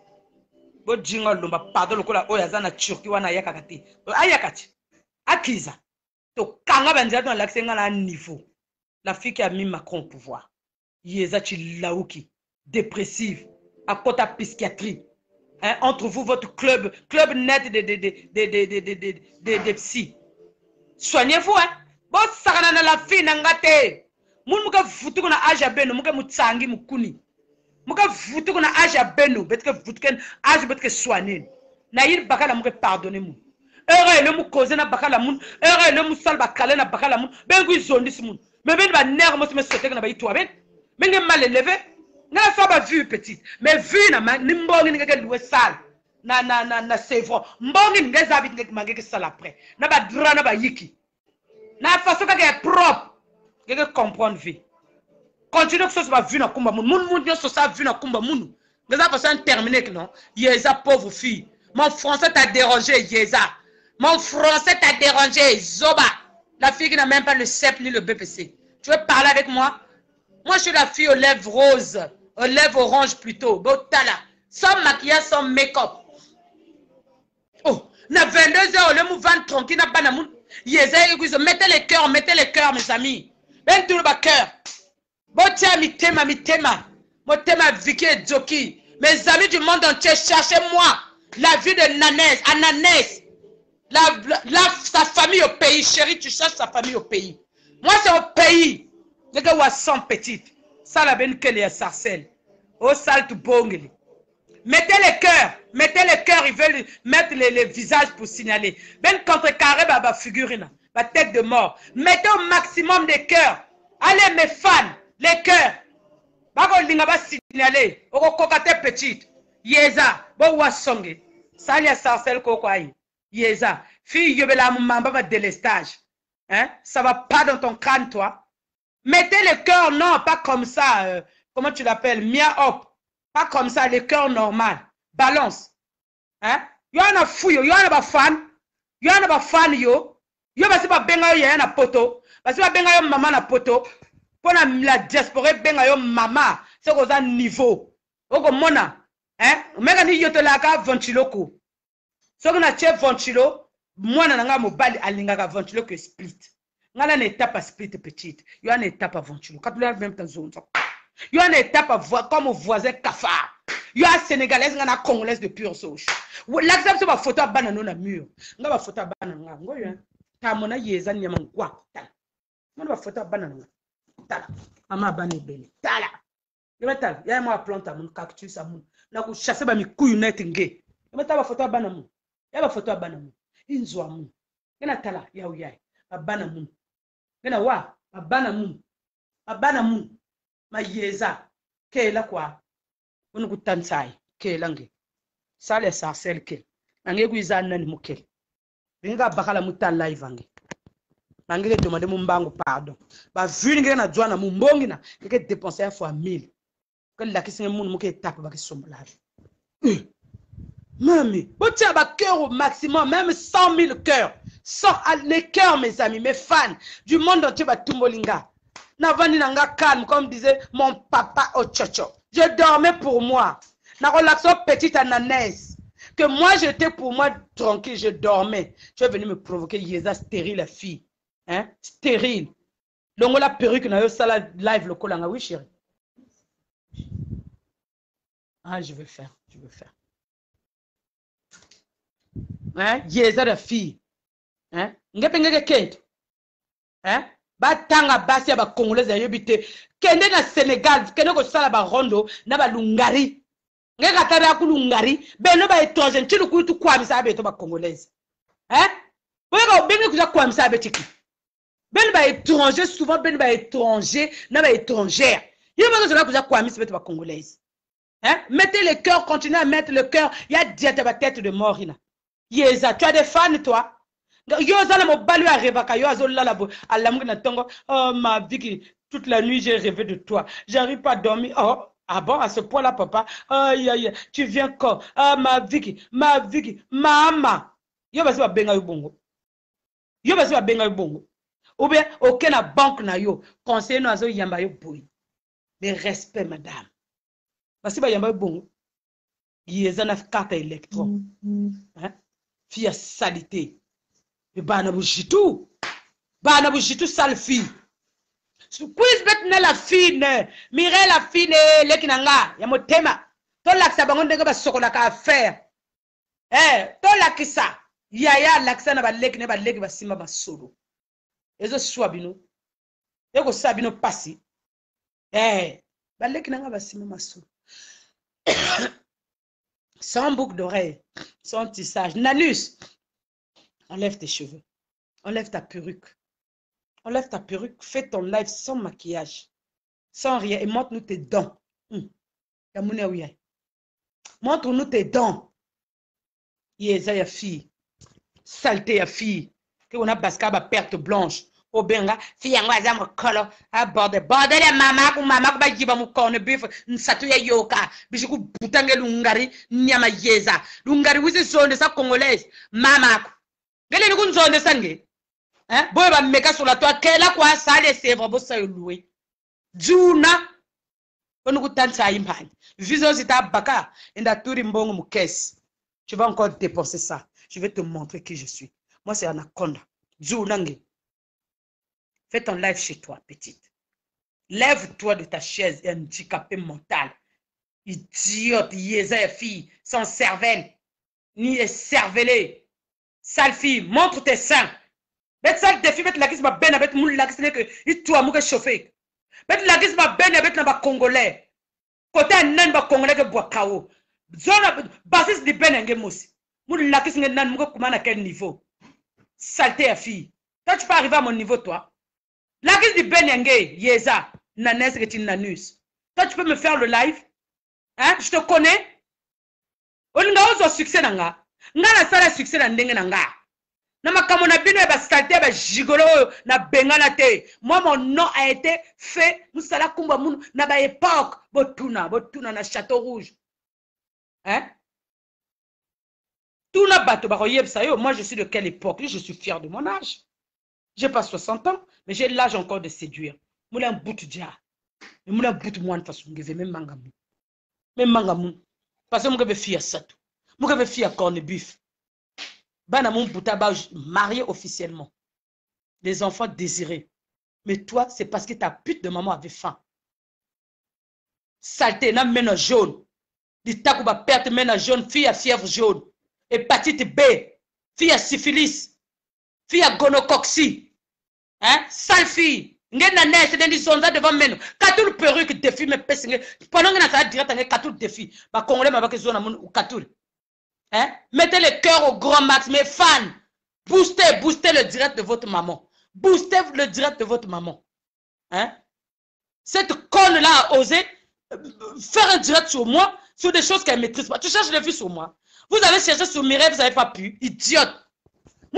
Bo jinga lomba pardon lokola oya zana Turquie wana yaka kate. Ayakati. Akiza. To kanga banzia dans l'accès à niveau. La fille qui a mis Macron au pouvoir. Yeza Chilauki, dépressive, à côté psychiatrie. Hein, entre vous, votre club, club net de, de, de, de, de, de, de, de, de, de psy. Soignez-vous, hein. Bon, ça na la fille n'angate. Moun muka futu kuna aja beno, muka mutsangi mukuni. Muka futu kuna aja beno, betke futken aja betke soigner. Na yir bakala muka pardonner mou. Heure le mou cause na bakala moun, heure le mou sal bakala na bakala moun, ben ku zondi si moun. Mais ben ba ner mo se me sote na ba yitwa ben. Mais nge mal élevé, na so ba vu petite, mais vu na ma ni mbongi nge ke loué sale. Na na na na sevro. Mbongi nge zabit nge mange ke sale après. Na ba dra na ba yiki. Na façon ka ke propre. Nge ke comprendre vie. Continue que ça va vu na kumba moun. Moun moun yo so ça vu na kumba moun. Nge za façon terminer que non. Yeza pauvre fille. Mon français t'a dérangé, Yeza. Mon français t'a dérangé, Zoba. La fille qui n'a même pas le C E P ni le B P C. Tu veux parler avec moi? Moi, je suis la fille aux lèvres roses, aux lèvres oranges plutôt. Botala. Sans maquillage, sans make-up. Oh, na vingt-deux heures, le mouvement tranquille, na banamoun. Mettez les cœurs, mettez les cœurs, mes amis. Ben tout le cœur. Botia mi tema, mi tema. Mo tema Vicky et Joki. Mes amis du monde entier, cherchez-moi la vie de Nanès, Ananès. La, la, sa famille au pays, chérie, tu cherches sa famille au pays. Moi, c'est au pays. Les gars, sont petites. Ça, la benne qu'elle est sarcelle. Oh, sale tout bongli. Mettez les cœurs. Mettez les cœurs. Ils veulent mettre les, les visages pour signaler. Ben contrecarré, bah, bah, figurine. Ma tête de mort. Mettez au maximum des cœurs. Allez, mes fans. Les cœurs. Bah, on va signaler. Oh, kokate petite. Yeza. Bon, wasonge. Ça, il y a sarcelle, kokwaï. Yeza, fille, je vais la mamba délestage. Hein? Ça va pas dans ton crâne, toi. Mettez le cœur, non, pas comme ça. Euh, comment tu l'appelles? Mia hop. Pas comme ça, le cœur normal. Balance. Hein? Yo en a fou, yo, yo en a pas fan. Yo en a pas fan, yo. Yo, parce que pas benga yo, y a poto. Parce que pas benga yo, maman na poto. Pour la diaspora, benga yo, maman. C'est qu'on a niveau. Oko mona. Hein? Mega ni yo te la ka ventiloko. So qu'on a chef ventilo, moi nanga mobile alingaka ventilo que split. Ngala une étape à split petite. Il y a une étape à ventilo. Quand tu as même ta zone. Il y a une étape à voir comme au voisin cafard. Il y a sénégalaise, ngana congolaise de pure souche. L'accepte c'est ma photo à banane na mur. Nga ba photo à banane nga. Ngoyo. Ta mona yeza nyama ngwa. Tala. Mona ba photo à banane. Tala. Ama bane bele. Tala. Yo tala. Ya moi plante à mon cactus à mon. Na ko chasser ba mi couille net nge. Yo ta ba photo à banane. Ya ba photo abana mu inzo amu ngena tala ya uyai abana mu ngena wa abana mu abana mu mayeza kela kwa unu kutansai kela nge sale sarcelle ke nange kuizana ni muke binga bakala muta live ange nange demander mu mbangu pardon ba vu ngena na jwana mu mbongi na ke dépenser fois mille que la kisinga mu muke tape ba kisomolage. Mami, vous avez un cœur au maximum, même cent mille cœurs. cent les cœurs, mes amis, mes fans du monde entier, tout molinga. Navani nanga calme, comme disait mon papa au tchocho. Je dormais pour moi. Na relaxation petite ananaise. Que moi, j'étais pour moi tranquille, je dormais. Tu es venu me provoquer, Yeza, stérile, la fille. Hein? Stérile. Donc, la perruque, na yo sala live le kolanga. Oui, chérie. Ah, je vais faire, je vais faire. Hein? Yeza la fille. hein ngepe ngeke kent hein batanga basi ya ba congolais ya yobite kende na Sénégal kende ko sala ba rondo na ba lungari ngeka tara ku lungari beno ba étranger ntulu ku tu kwa misa beto ba congolais hein boyeka obengi kuza kwa misa betiki ben ba étranger souvent ben ba étranger na ba étrangère yeba ko kuza kwa misa beto ba congolais hein mettez le cœur, continuez à mettre le cœur, il y a diète ba tête de mort ina yeza tu as des fans toi yo zala mo balu a rebaka yo azola la bo alamu na tongo oh ma vie toute la nuit j'ai rêvé de toi j'arrive pas à dormir oh ah bon à ce point là papa aïe aïe tu viens quand ah ma vie ma vie mama yo basi ba benga yo bongo yo basi ba benga yo bongo ou bien aucun na banque na yo conseiller no azo yamba yo boy le respect madame basi ba yamba yo bongo yeza na carte électro mm -hmm. hein fille salité bana bujitu bana bujitu sale fille puis betna la fine mire la fine lekinanga ya motema to laksa bango ndenge ba sokola ka affaire eh to lakisa ya ya laksa na ba lekine ba leki ba simba ba solo ezo swabino eko sabino pasi eh ba lekinanga ba simba ba solo sans boucle d'oreille sans tissage nanus. Enlève tes cheveux. Enlève ta perruque. Enlève ta perruque. Fais ton live sans maquillage. Sans rien. Et montre-nous tes dents. Hum. Montre-nous tes dents. Yeza ya fille. Saleté ya fille. Que on a basca ba perte blanche. Obenga. Fille yango aza mokolo. Ah bordel. Bordel ya mama. Ku mama ku ba jiba mukone bif. Nsatu ya yoka. Bishiku butange lungari. Nyama yeza. Lungari wisi sonde sa congolaise. Mama. Gele ni kunzonde sange hein boy ba meka sur la toi kela kwa sale sevre bo sa loué juna onu kutanza impani vision zita baka enda turi mbongo mukesi tu vas encore dépenser ça je vais te montrer qui je suis moi c'est Anaconda juna nge fais ton live chez toi petite lève-toi de ta chaise handicapé mental idiote yeza fille sans cervelle ni cervelé. Sale fille, montre tes seins. Bet sale défi, bet la kis ma ben avec moul la kis n'est que il toi mouke chauffé. Bet la kis ma ben avec na ba congolais. Côté nan ba congolais que bois kao. Zone basis di ben ngé mosi. Moul la kis nan mouke comment à quel niveau? Saleté à fille. Toi tu peux arriver à mon niveau toi. La kis di ben ngé yeza nanes que tu nanus. Toi tu peux me faire le live? Hein? Je te connais? On nga au succès nanga. Ngana sala succès na ndenge na nga na makamo na bino ba saleté ba gigolo na bengana te moi mon nom a été fait musala kumba munu na ba époque botuna botuna na Château Rouge hein tuna bato ba koyebsa yo moi je suis de quelle époque je suis fier de mon âge j'ai pas soixante ans mais j'ai l'âge encore de séduire moula butu dia moula butu mwan façon ngeve même mangamu même mangamu parce que mo ngeve fier sato. Vous avez fait un corne bif. Bana mon bouta ba marié officiellement. Les enfants désirés. Mais toi, c'est parce que ta pute de maman avait faim. Saleté, na mena jaune. Di takuba perte mena jaune, fille à fièvre jaune. Hépatite B, fille à syphilis, fille à gonocoxie. Hein? Sale fille. Ngena neige dans les onza devant meno. Katul perruque défi me pèse. Pendant que na ça direct ngé katul défi. Ba congolais ma ba ke zona mon katul. Hein? Mettez le cœur au grand max, mes fans. Boostez, boostez le direct de votre maman. Boostez le direct de votre maman. Hein? Cette conne-là a osé faire un direct sur moi, sur des choses qu'elle ne maîtrise pas. Tu cherches les vues sur moi. Vous avez cherché sur Mireille, vous n'avez pas pu. Idiote. Tu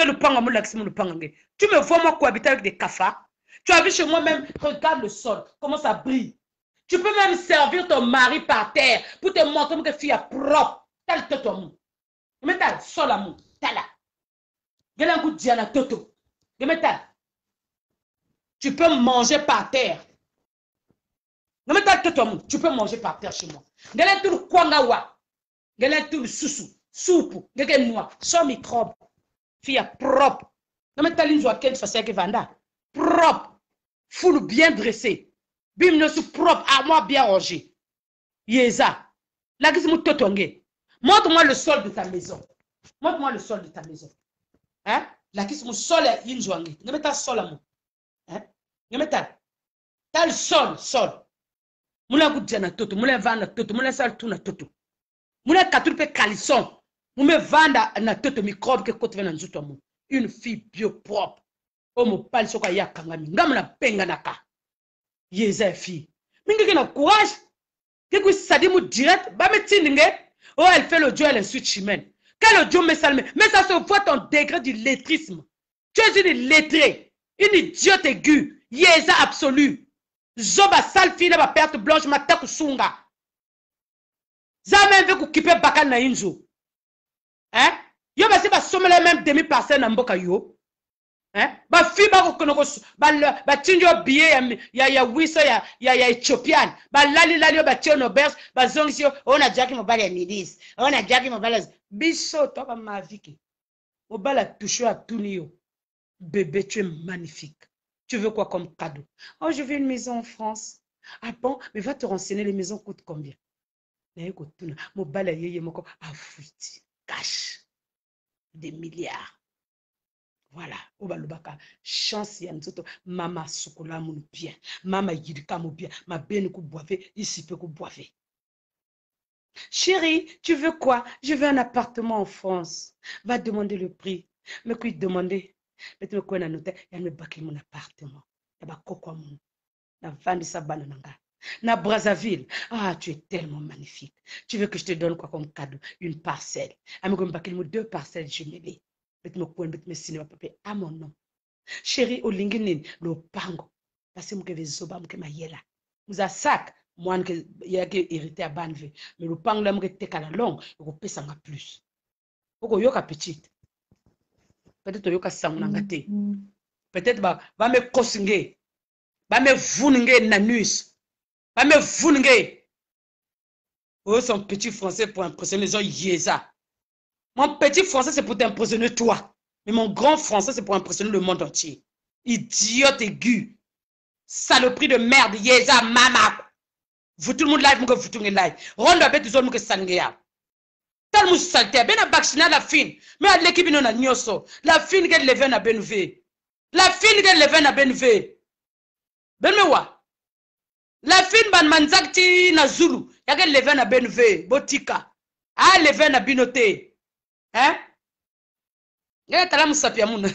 me vois moi cohabiter avec des cafards. Tu as vu chez moi même, regarde le sol, comment ça brille. Tu peux même servir ton mari par terre pour te montrer que fille est propre. Tal toto mou. Gemetal sola mou. Tala. Gelangu diana toto. Gemetal. Tu peux manger par terre. Gemetal toto mou. Tu peux manger par terre chez moi. Gelantu kwangawa. Gelantu susu. Soupe. Gegen noix. Sans microbe. Fille propre. Gemetal inzo ken fasa ke vanda. Propre. Full bien dressé. Bim ne sou propre. Armoire bien rangée. Yeza. La gizmu toto nge. Montre-moi le sol de ta maison. Montre-moi le sol de ta maison. Hein? La qui se sol injouangi. Ne mets ta sol à moi. Hein? Ne mets ta. T'as le sol, sol. Moula goûte na toto, moula vanda toto, moula sal tout na toto. Moula katrupe calisson. Moula vanda na toto microbe que côté vena nzuto mo. Une fille bio propre. Oh mo pal soka ya kangami. Ngam na penga naka. Yeza fille. Mingi na courage. Que que ça dit mou direct, ba me tindingue. Oh elle fait le Dieu, elle insulte chimène. Quel Dieu me salme. Mais ça se voit ton degré du lettrisme. Tu es une lettrée, une idiote aiguë, yeza absolue. Zoba sale fille ba perte blanche mata kusunga. Jamais veut ku kipe bakal na injo. Hein? Yo ba se ba somela même demi parcelle na mboka yo. Hein? Ba fille ba ko kono ko ba ba tinjo billet ya ya wiso ya ya ya Ethiopian. Ba lali lali ba tiono berge ba zongisi ona Jackie Mobile ya midis. Ona Jackie Mobile biso to ba maviki. Mobile touché à tunio. Bébé, tu es magnifique. Tu veux quoi comme cadeau? Oh, je veux une maison en France. Ah bon? Mais va te renseigner, les maisons coûtent combien? Mon balaye, mon cash. Des milliards. Voilà. Chance, yanzoto. Mama sokola mon bien. Mama yirika mon bien. Ma benne kou boive. Ici peut kou boive. Chérie, tu veux quoi? Je veux un appartement en France. Va demander le prix. Mais quoi demander? Mais tu me connais un hôtel, il y a me bâcler mon appartement. Il y a quoi mon. Na vendre sa banananga. Na Brazzaville. Ah, tu es tellement magnifique. Tu veux que je te donne quoi comme cadeau? Une parcelle. Ah, mais comme bâcler deux parcelles jumelées. Mais tu me connais, mais tu me signes papier à mon nom. Chérie, au linginin, le pango. Parce que je vais zoba, je vais yela. Vous avez sac. Moi, je vais hériter à Banve. Mais le pango, je vais te la longue. Je vais payer ça plus. Pourquoi yoka petite? Peut-être yoka sangunangate. Peut-être ba va me kosinge. Ba me vuninge nanus. Ba me vuninge. Oh, son petit français pour impressionner les gens yéza. Mon petit français c'est pour t'impressionner toi. Mais mon grand français c'est pour impressionner le monde entier. Idiote aigu. Saloperie de merde yéza mama. Vous tout le monde live, vous tout le monde live. Rondo abet zone mouke sangea. Tal mou salte, ben a bakshina la fin. Mais à l'équipe non a nyoso. La fin get leven a benve. La fin get leven a benve. Benme wa. La fin ban manzakti na Zulu. Ya get leven a benve. Botika. Ah leven a binote. Hein? Ya tala mou sapia moun.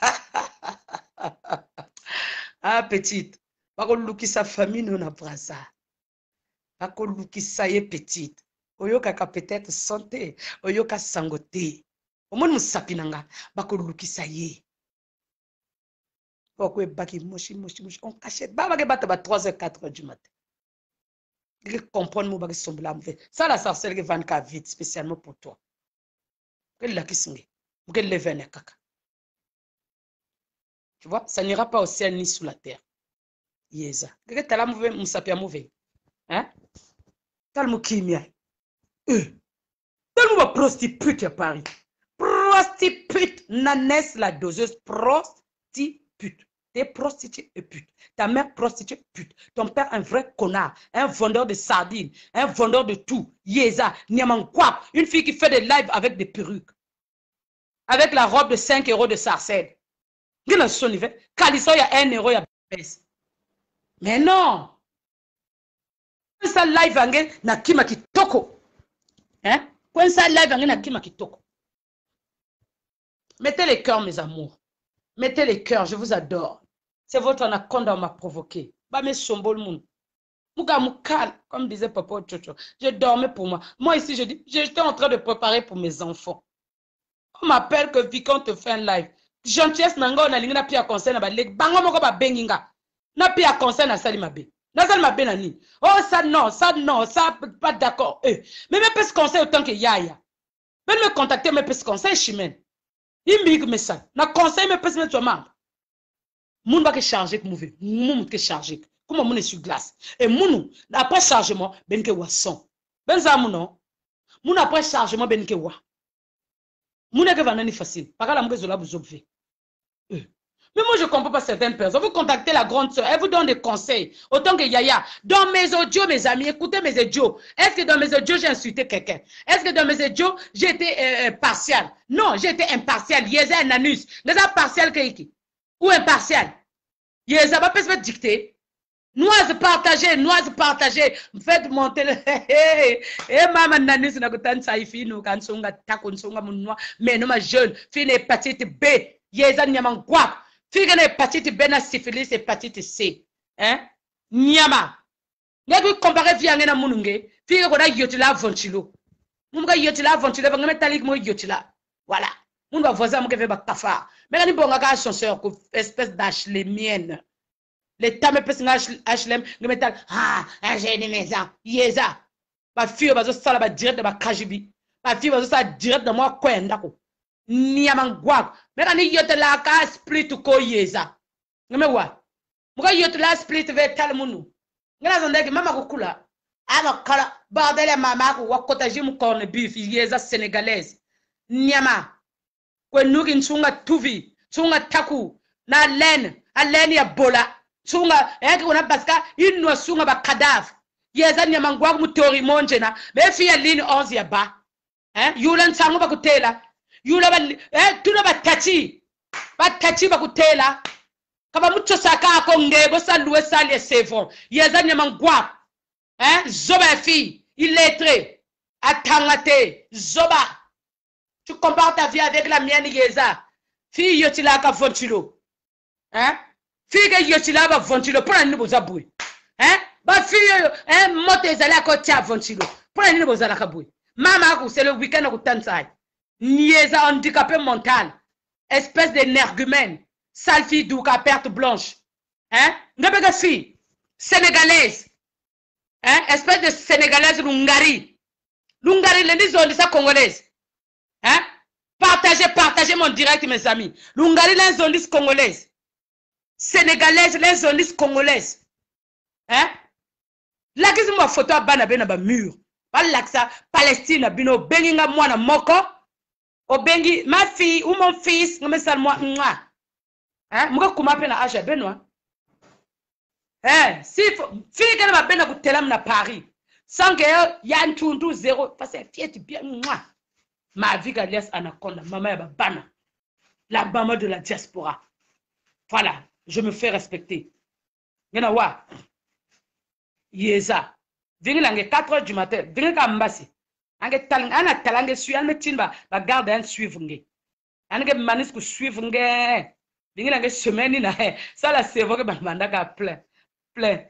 Ah petite. Bako luki sa famille non a brasa. Bako luki sa ye petite. Oyoka ka peut-être santé, oyoka sangote. Au moins nous sapinanga, bako lukisa ye. Pourquoi baki moshi moshi moshi on cachette. Ba baki bata ba trois heures quatre heures du matin. Il comprendre mo baki sombla mve. Ça la sorcière qui vend ka vite spécialement pour toi. Quelle la kisinge. Pour qu'elle lève un kaka. Tu vois, ça n'ira pas au ciel ni sous la terre. Yeza. Que tala move musapia move. Hein? Tal mo kimia. Euh, donne-moi prostitute à Paris. Prostitute, nanès la doseuse, prostitute. T'es prostituée et pute. Ta mère prostituée, pute. Ton père un vrai connard, un vendeur de sardines, un vendeur de tout. Yeza, Niamankwap, une fille qui fait des lives avec des perruques. Avec la robe de cinq euros de sarcelle. Quel est son niveau? Calisso, il y a un euro, il y a baisse. Mais non. Ça live, na kima kitoko. Hein? Quand ça live, on a kima kitoko. Mettez les cœurs, mes amours. Mettez les cœurs, je vous adore. C'est votre anaconda m'a provoqué. Bah, mes sombol moun. Mouga moukal, comme disait Papa Tchocho. Je dormais pour moi. Moi ici, je dis, j'étais en train de préparer pour mes enfants. On m'appelle que Vicon te fait un live. Gentillesse nanga on a lingina pia conseil na ba leg. Bango moko ba benginga. Na pia conseil na sali mabe. Nazal ma benani. Oh, ça non, ça non, ça pas d'accord. Eh. Mais même ce conseil autant que yaya. Même me contacter, mais ce conseil chimène. Il me dit ça. Na conseil, mais peut se mettre membre. Moun va que charger que mauvais. Moun que charger. Comment moun est sur glace. Et moun, après chargement, ben que wasson. Ben ça moun non. Moun après chargement, ben que wa. Moun est que vanani facile. Par la mouke zola vous obve. Eh. Mais moi, je ne comprends pas certaines personnes. Vous contactez la grande sœur, elle vous donne des conseils. Autant que Yaya. Dans mes audios, mes amis, écoutez mes audios. Est-ce que dans mes audios, j'ai insulté quelqu'un? Est-ce que dans mes audios, j'ai été euh, partial? Non, j'ai été impartial. Yeza Nanus. N'est-ce pas partial qui? Ou impartial? Yeza va pas se dicter. Noise partagée, noise partagée. Faites monter le. Eh, maman Nanus, n'a pas tant ça, il fait nous, quand on a taconsonga mon noir. Mais non, ma jeune, fille hépatite B. Yeza Nyaman guap. Fille na hépatite B na syphilis hépatite C. Hein? Nyama. Nga ku compare via ngena mununge. Fille ko da yotila ventilo. Mun ga yotila ventilo ba ngame talik mo yotila. Voilà. Mun ba voisin mo ke ba kafa. Mais ni bonga ka ascenseur ko espèce d'H-lemienne. Les tames pes nga H-lem ngame tal ah, j'ai une maison. Yeza. Ba fille ba zo sala ba direct ba kajibi. Ba fille ba zo sala direct dans moi kwenda ko. Niamangwak. Mais ni yotela ka split ko Yeza. Ngame wa. Muka yotela split ve tal munu. Ngana zondeki mama kukula. Ama kala bordel mama ko wakota jimu corne beef Yeza sénégalaise. Nyama. Kwe nuki nsunga tuvi, nsunga taku na len, alen ya bola. Nsunga eki kuna baska inwa sunga ba kadaf. Yeza Nyamangwak mutori monjena. Me fi ya line onze ya ba. Eh? Yula nsangu ba kutela. Yula ba eh tuna ba tachi. Ba tachi ba kutela. Kaba mucho saka ko ngebo sa luwe sali ya sevon. Yeza Nyamangwak. Hein? Zoba fi, illettré. Atangate, zoba. Tu compares ta vie avec la mienne Yeza. Fille yotila ka ventilo. Hein? Fille que yotila ba ventilo pour la boza boui. Hein? Ba fille hein moto ezala ko tia ventilo. Pour la boza la kaboui. Mama ko c'est le week-end ko tansai. Yeza handicapé mental. Espèce d'énergumène. Sale fille douka perte blanche. Hein? Ngabega fille sénégalaise. Hein? Espèce de sénégalaise lungari. Lungari les zones ça congolaise. Hein? Partagez, partagez mon direct, mes amis. Lungari, les zones congolaises. Sénégalaise, les zones congolaises. Hein? Là, qu'est-ce que ma photo à bana bena ba mur? Pas l'axa, Palestine, bino, benginga moi na moko. O bengi, ma fille ou mon fils, non mais ça moi, moi. Hein? Mouka kuma pena aja benoa. Hein? Si, fille qu'elle m'a bena kutelam na Paris. Sans que yan tundu zéro, parce que fiette bien, moi. Ma vie alias Anaconda, maman Bana, la maman de la diaspora. Voilà, je me fais respecter. Y'en wa. Yeza. Venez là, quatre heures du matin. Venez à Mbassi. Ange talang, ana talange suit, an metin ba, ba garde un suivre nge. Ange manis ku suivre nge. Venez là, semaine na. Ça là, c'est vrai que ma mandaka plein, plein.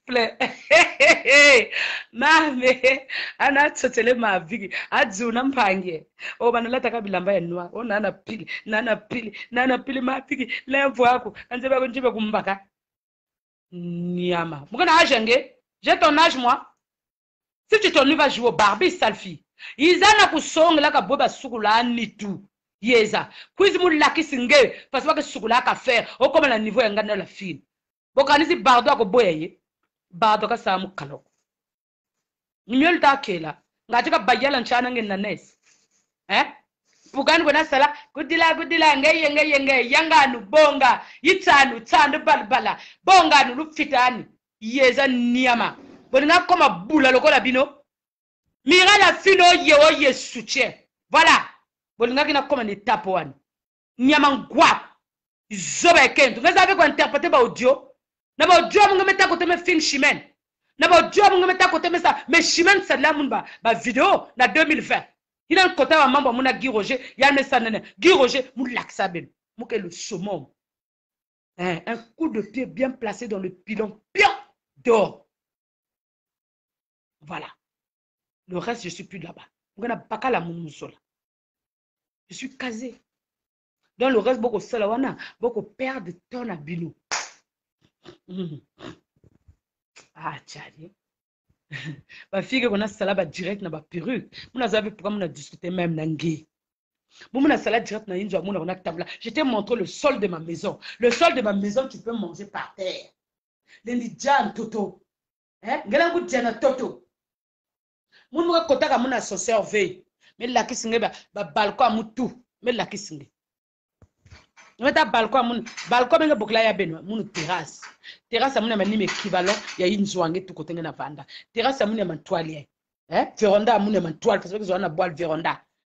Mame ana tsotele maviki adzuna mpange o bana lataka bilamba yenwa o nana pili nana pili nana pili maviki lemvo yako anze bako njibe kumbaka nyama mukana ajenge j'ai ton âge moi si tu t'ennuies va jouer au Barbie sale fille izana kusonga la kaboba sukula ni tu Yeza kwizi mulaki singe parce que sukula ka faire o comme la niveau yangana la fille bokanisi bardo ko boyeye Bado ka samu kalok. Nyol ta kela. Ngati ka bayala nchana nge nanes. Eh? Pugani wena sala kudila kudila ngeye ngeye ngeye yanganu bonga yitsanu tsanu balbala bonga nu lufitani Yeza Niama. Boninga koma bula lokola bino. Mira la fino yewo yesuche. Voilà. Boninga kina koma ni tapo wani. Niama ngwap. Zoba ekento. Ngeza ave ko interpréter ba audio. Nabo job nga meta côté me film chimène. Nabo job nga meta côté me ça mais chimène ça là mun ba ba vidéo na deux mille vingt. Il a un côté maman mon Guy Roger, il y a ça nene. Guy Roger mou laksa ben. Mou que le saumon. Hein, un coup de pied bien placé dans le pilon bien d'or. Voilà. Le reste je suis plus là-bas. Ngana baka la mun sola. Je suis casé. Dans le reste beaucoup sala wana, beaucoup perdre de temps à Bilou. Mmh. Ah, tchadi. Ma fille qu'on a salade direct na ba perruque. Mon azabi pourquoi on a discuté même nangi. Bon mon salade direct na injo mon on a table. Je t'ai montré le sol de ma maison. Le sol de ma maison tu peux manger par terre. Les jan toto. Hein? Ngala ku jana toto. Mon mo kota ka mon ascenseur veille. Mais la kisinge ba ba balcon mutu. Mais la kisinge. Meta balcon mon balcon benga bokla ya benwa mon terrasse. Terrasse amuna manime équivalent ya une zwange tout côté na vanda. Terrasse amuna man toile. Eh? Véranda amuna man toile parce que zwana boile véranda.